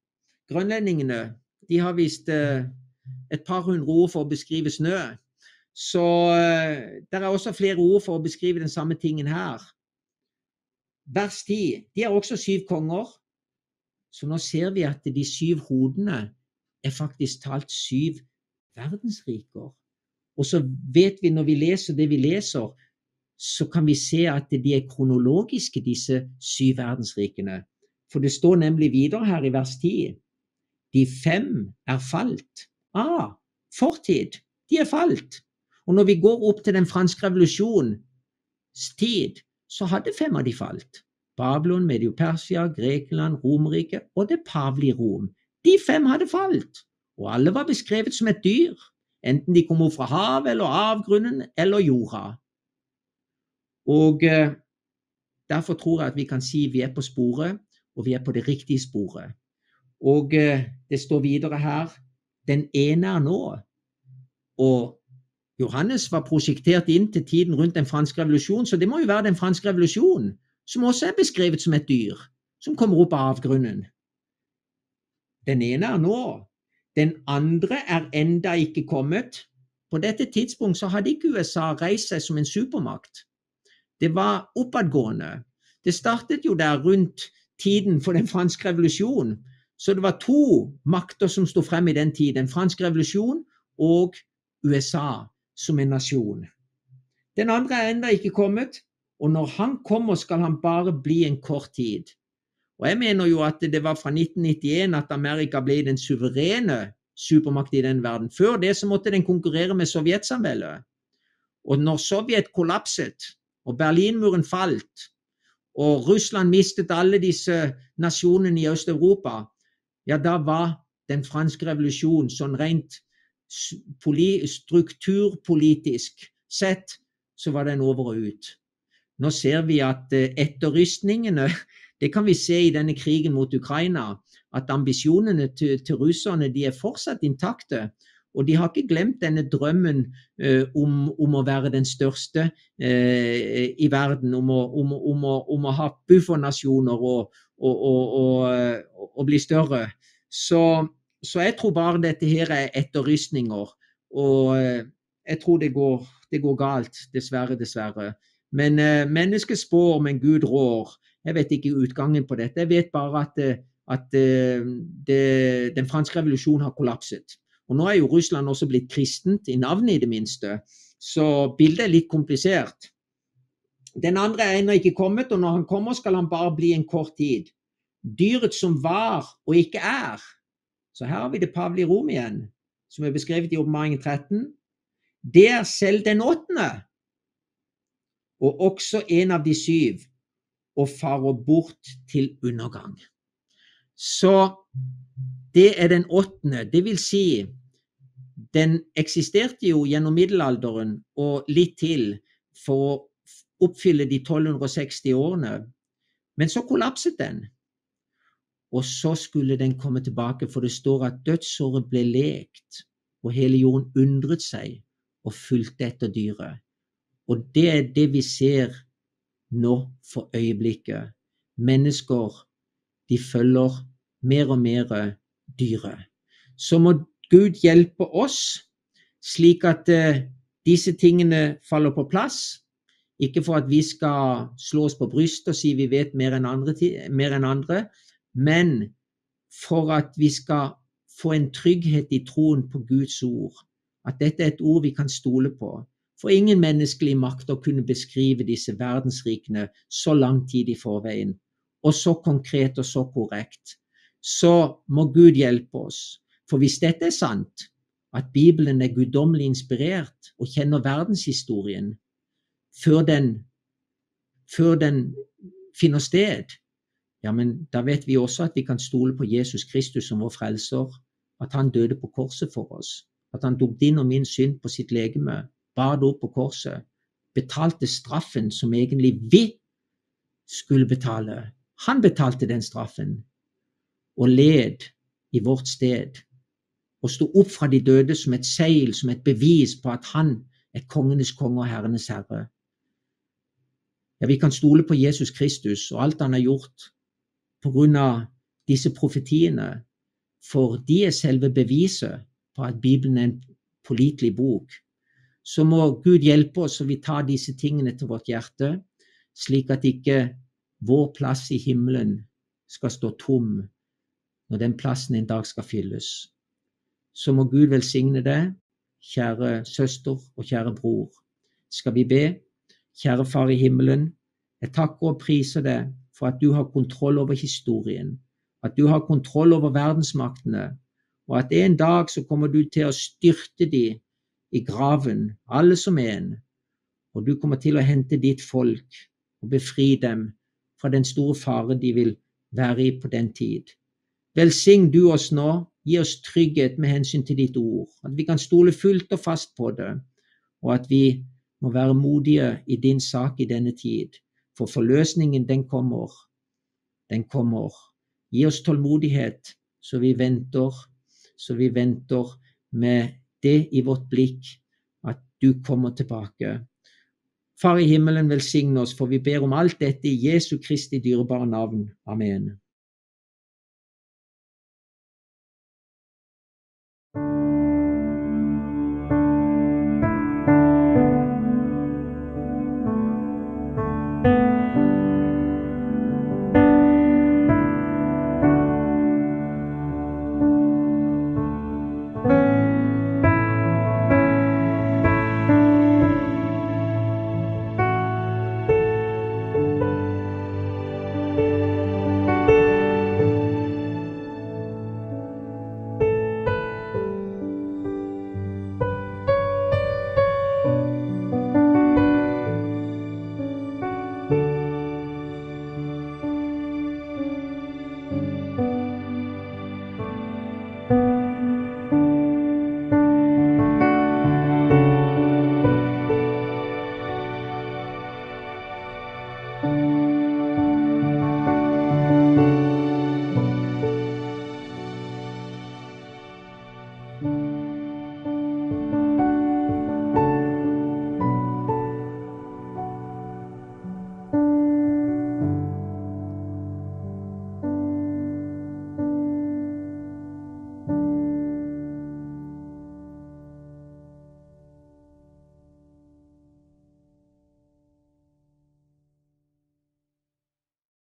grønlendingene, de har vist et par hundre ord for å beskrive snø. Så det også flere ord for å beskrive den samme tingen her. Vers 10, de har også 7 konger, så nå ser vi at de 7 hodene faktisk talt 7 verdensriker. Og så vet vi når vi leser det vi leser, så kan vi se at de kronologiske, disse 7 verdensrikene. For det står nemlig videre her i vers 10, de 5 falt. Fortid, de falt. Og når vi går opp til den franske revolusjons tid, så hadde 5 av de falt. Babylon, Medio-Persia, Grekenland, Romerriket og det pavelige Rom. De 5 hadde falt, og alle var beskrevet som et dyr, enten de kom opp fra havet eller avgrunnen eller jorda. Og derfor tror jeg at vi kan si vi på sporet, og vi på det riktige sporet. Og det står videre her, den ene nå, og Johannes var prosjektert inn til tiden rundt den franske revolusjonen, så det må jo være den franske revolusjonen, som også beskrevet som et dyr, som kommer opp av avgrunnen. Den ene nå, den andre enda ikke kommet. På dette tidspunkt så hadde ikke USA reist seg som en supermakt. Det var oppadgående. Det startet jo der rundt tiden for den franske revolusjonen, så det var 2 makter som stod frem i den tiden, den franske revolusjon og USA som en nasjon. Den andre enda ikke kommet, og når han kommer skal han bare bli en kort tid. Og jeg mener jo at det var fra 1991 at Amerika ble den suverene supermakt i den verden. Før det så måtte den konkurrere med Sovjetsamveldet. Og når Sovjet kollapset, og Berlinmuren falt, og Russland mistet alle disse nasjonene i Øst-Europa, ja, da var den franske revolusjonen sånn rent strukturpolitisk sett, så var den over og ut. Nå ser vi at etterrystningene, det kan vi se i denne krigen mot Ukraina, at ambisjonene til russerne, de fortsatt intakte, og de har ikke glemt denne drømmen om å være den største i verden, om å ha buffernasjoner og bli større. Så jeg tror bare dette her etterrystninger, og jeg tror det går galt, dessverre. Men mennesket spår, men Gud rår. Jeg vet ikke utgangen på dette. Jeg vet bare at den franske revolusjonen har kollapset. Og nå jo Russland også blitt kristent, i navnet i det minste, så bildet litt komplisert. Den andre ennå ikke kommet, og når han kommer skal han bare bli en kort tid. Dyret som var og ikke så her har vi det pavelige Rom igjen, som beskrevet i Åpenbaringen 13. Det selv den 8., og også en av de 7, og farer bort til undergang. Så det den 8., det vil si, den eksisterte jo gjennom middelalderen og litt til for å oppfylle de 1260 årene, men så kollapset den. Og så skulle den komme tilbake, for det står at dødsåret ble lekt, og hele jorden undret seg og fulgte etter dyret. Og det det vi ser nå for øyeblikket. Mennesker, de følger mer og mer dyret. Så må Gud hjelpe oss, slik at disse tingene faller på plass. Ikke for at vi skal slå oss på brystet og si vi vet mer enn andre, men for at vi skal få en trygghet i troen på Guds ord. At dette et ord vi kan stole på. For ingen menneskelig makt å kunne beskrive disse verdensrikene så lang tid i forveien, og så konkret og så korrekt. Så må Gud hjelpe oss. For hvis dette sant, at Bibelen guddommelig inspirert og kjenner verdenshistorien før den finner sted, ja, men da vet vi også at vi kan stole på Jesus Kristus som vår frelser, at han døde på korset for oss, at han tok din og min synd på sitt legeme, bar det opp på korset, betalte straffen som egentlig vi skulle betale. Han betalte den straffen, og led i vårt sted, og stod opp fra de døde som et seil, som et bevis på at han kongenes konge og herrenes herre. Ja, vi kan stole på Jesus Kristus og alt han har gjort på grunn av disse profetiene, for de selve beviset på at Bibelen en pålitelig bok. så må Gud hjelpe oss så vi tar disse tingene til vårt hjerte, slik at ikke vår plass i himmelen skal stå tom når den plassen en dag skal fylles. Så må Gud velsigne deg, kjære søster og kjære bror. Skal vi be? Kjære Far i himmelen, jeg takker og priser deg for at du har kontroll over historien, at du har kontroll over verdensmaktene, og at en dag så kommer du til å styrte de i graven, alle som en, og du kommer til å hente ditt folk og befri dem fra den store fare de vil være i på den tid. Velsign du oss nå, gi oss trygghet med hensyn til ditt ord, at vi kan stole fullt og fast på det, og at vi må være modige i din sak i denne tid, for forløsningen den kommer. Gi oss tålmodighet, så vi venter med det i vårt blikk, at du kommer tilbake. Far i himmelen, velsigne oss, for vi ber om alt dette i Jesu Kristi dyrebare navn. Amen.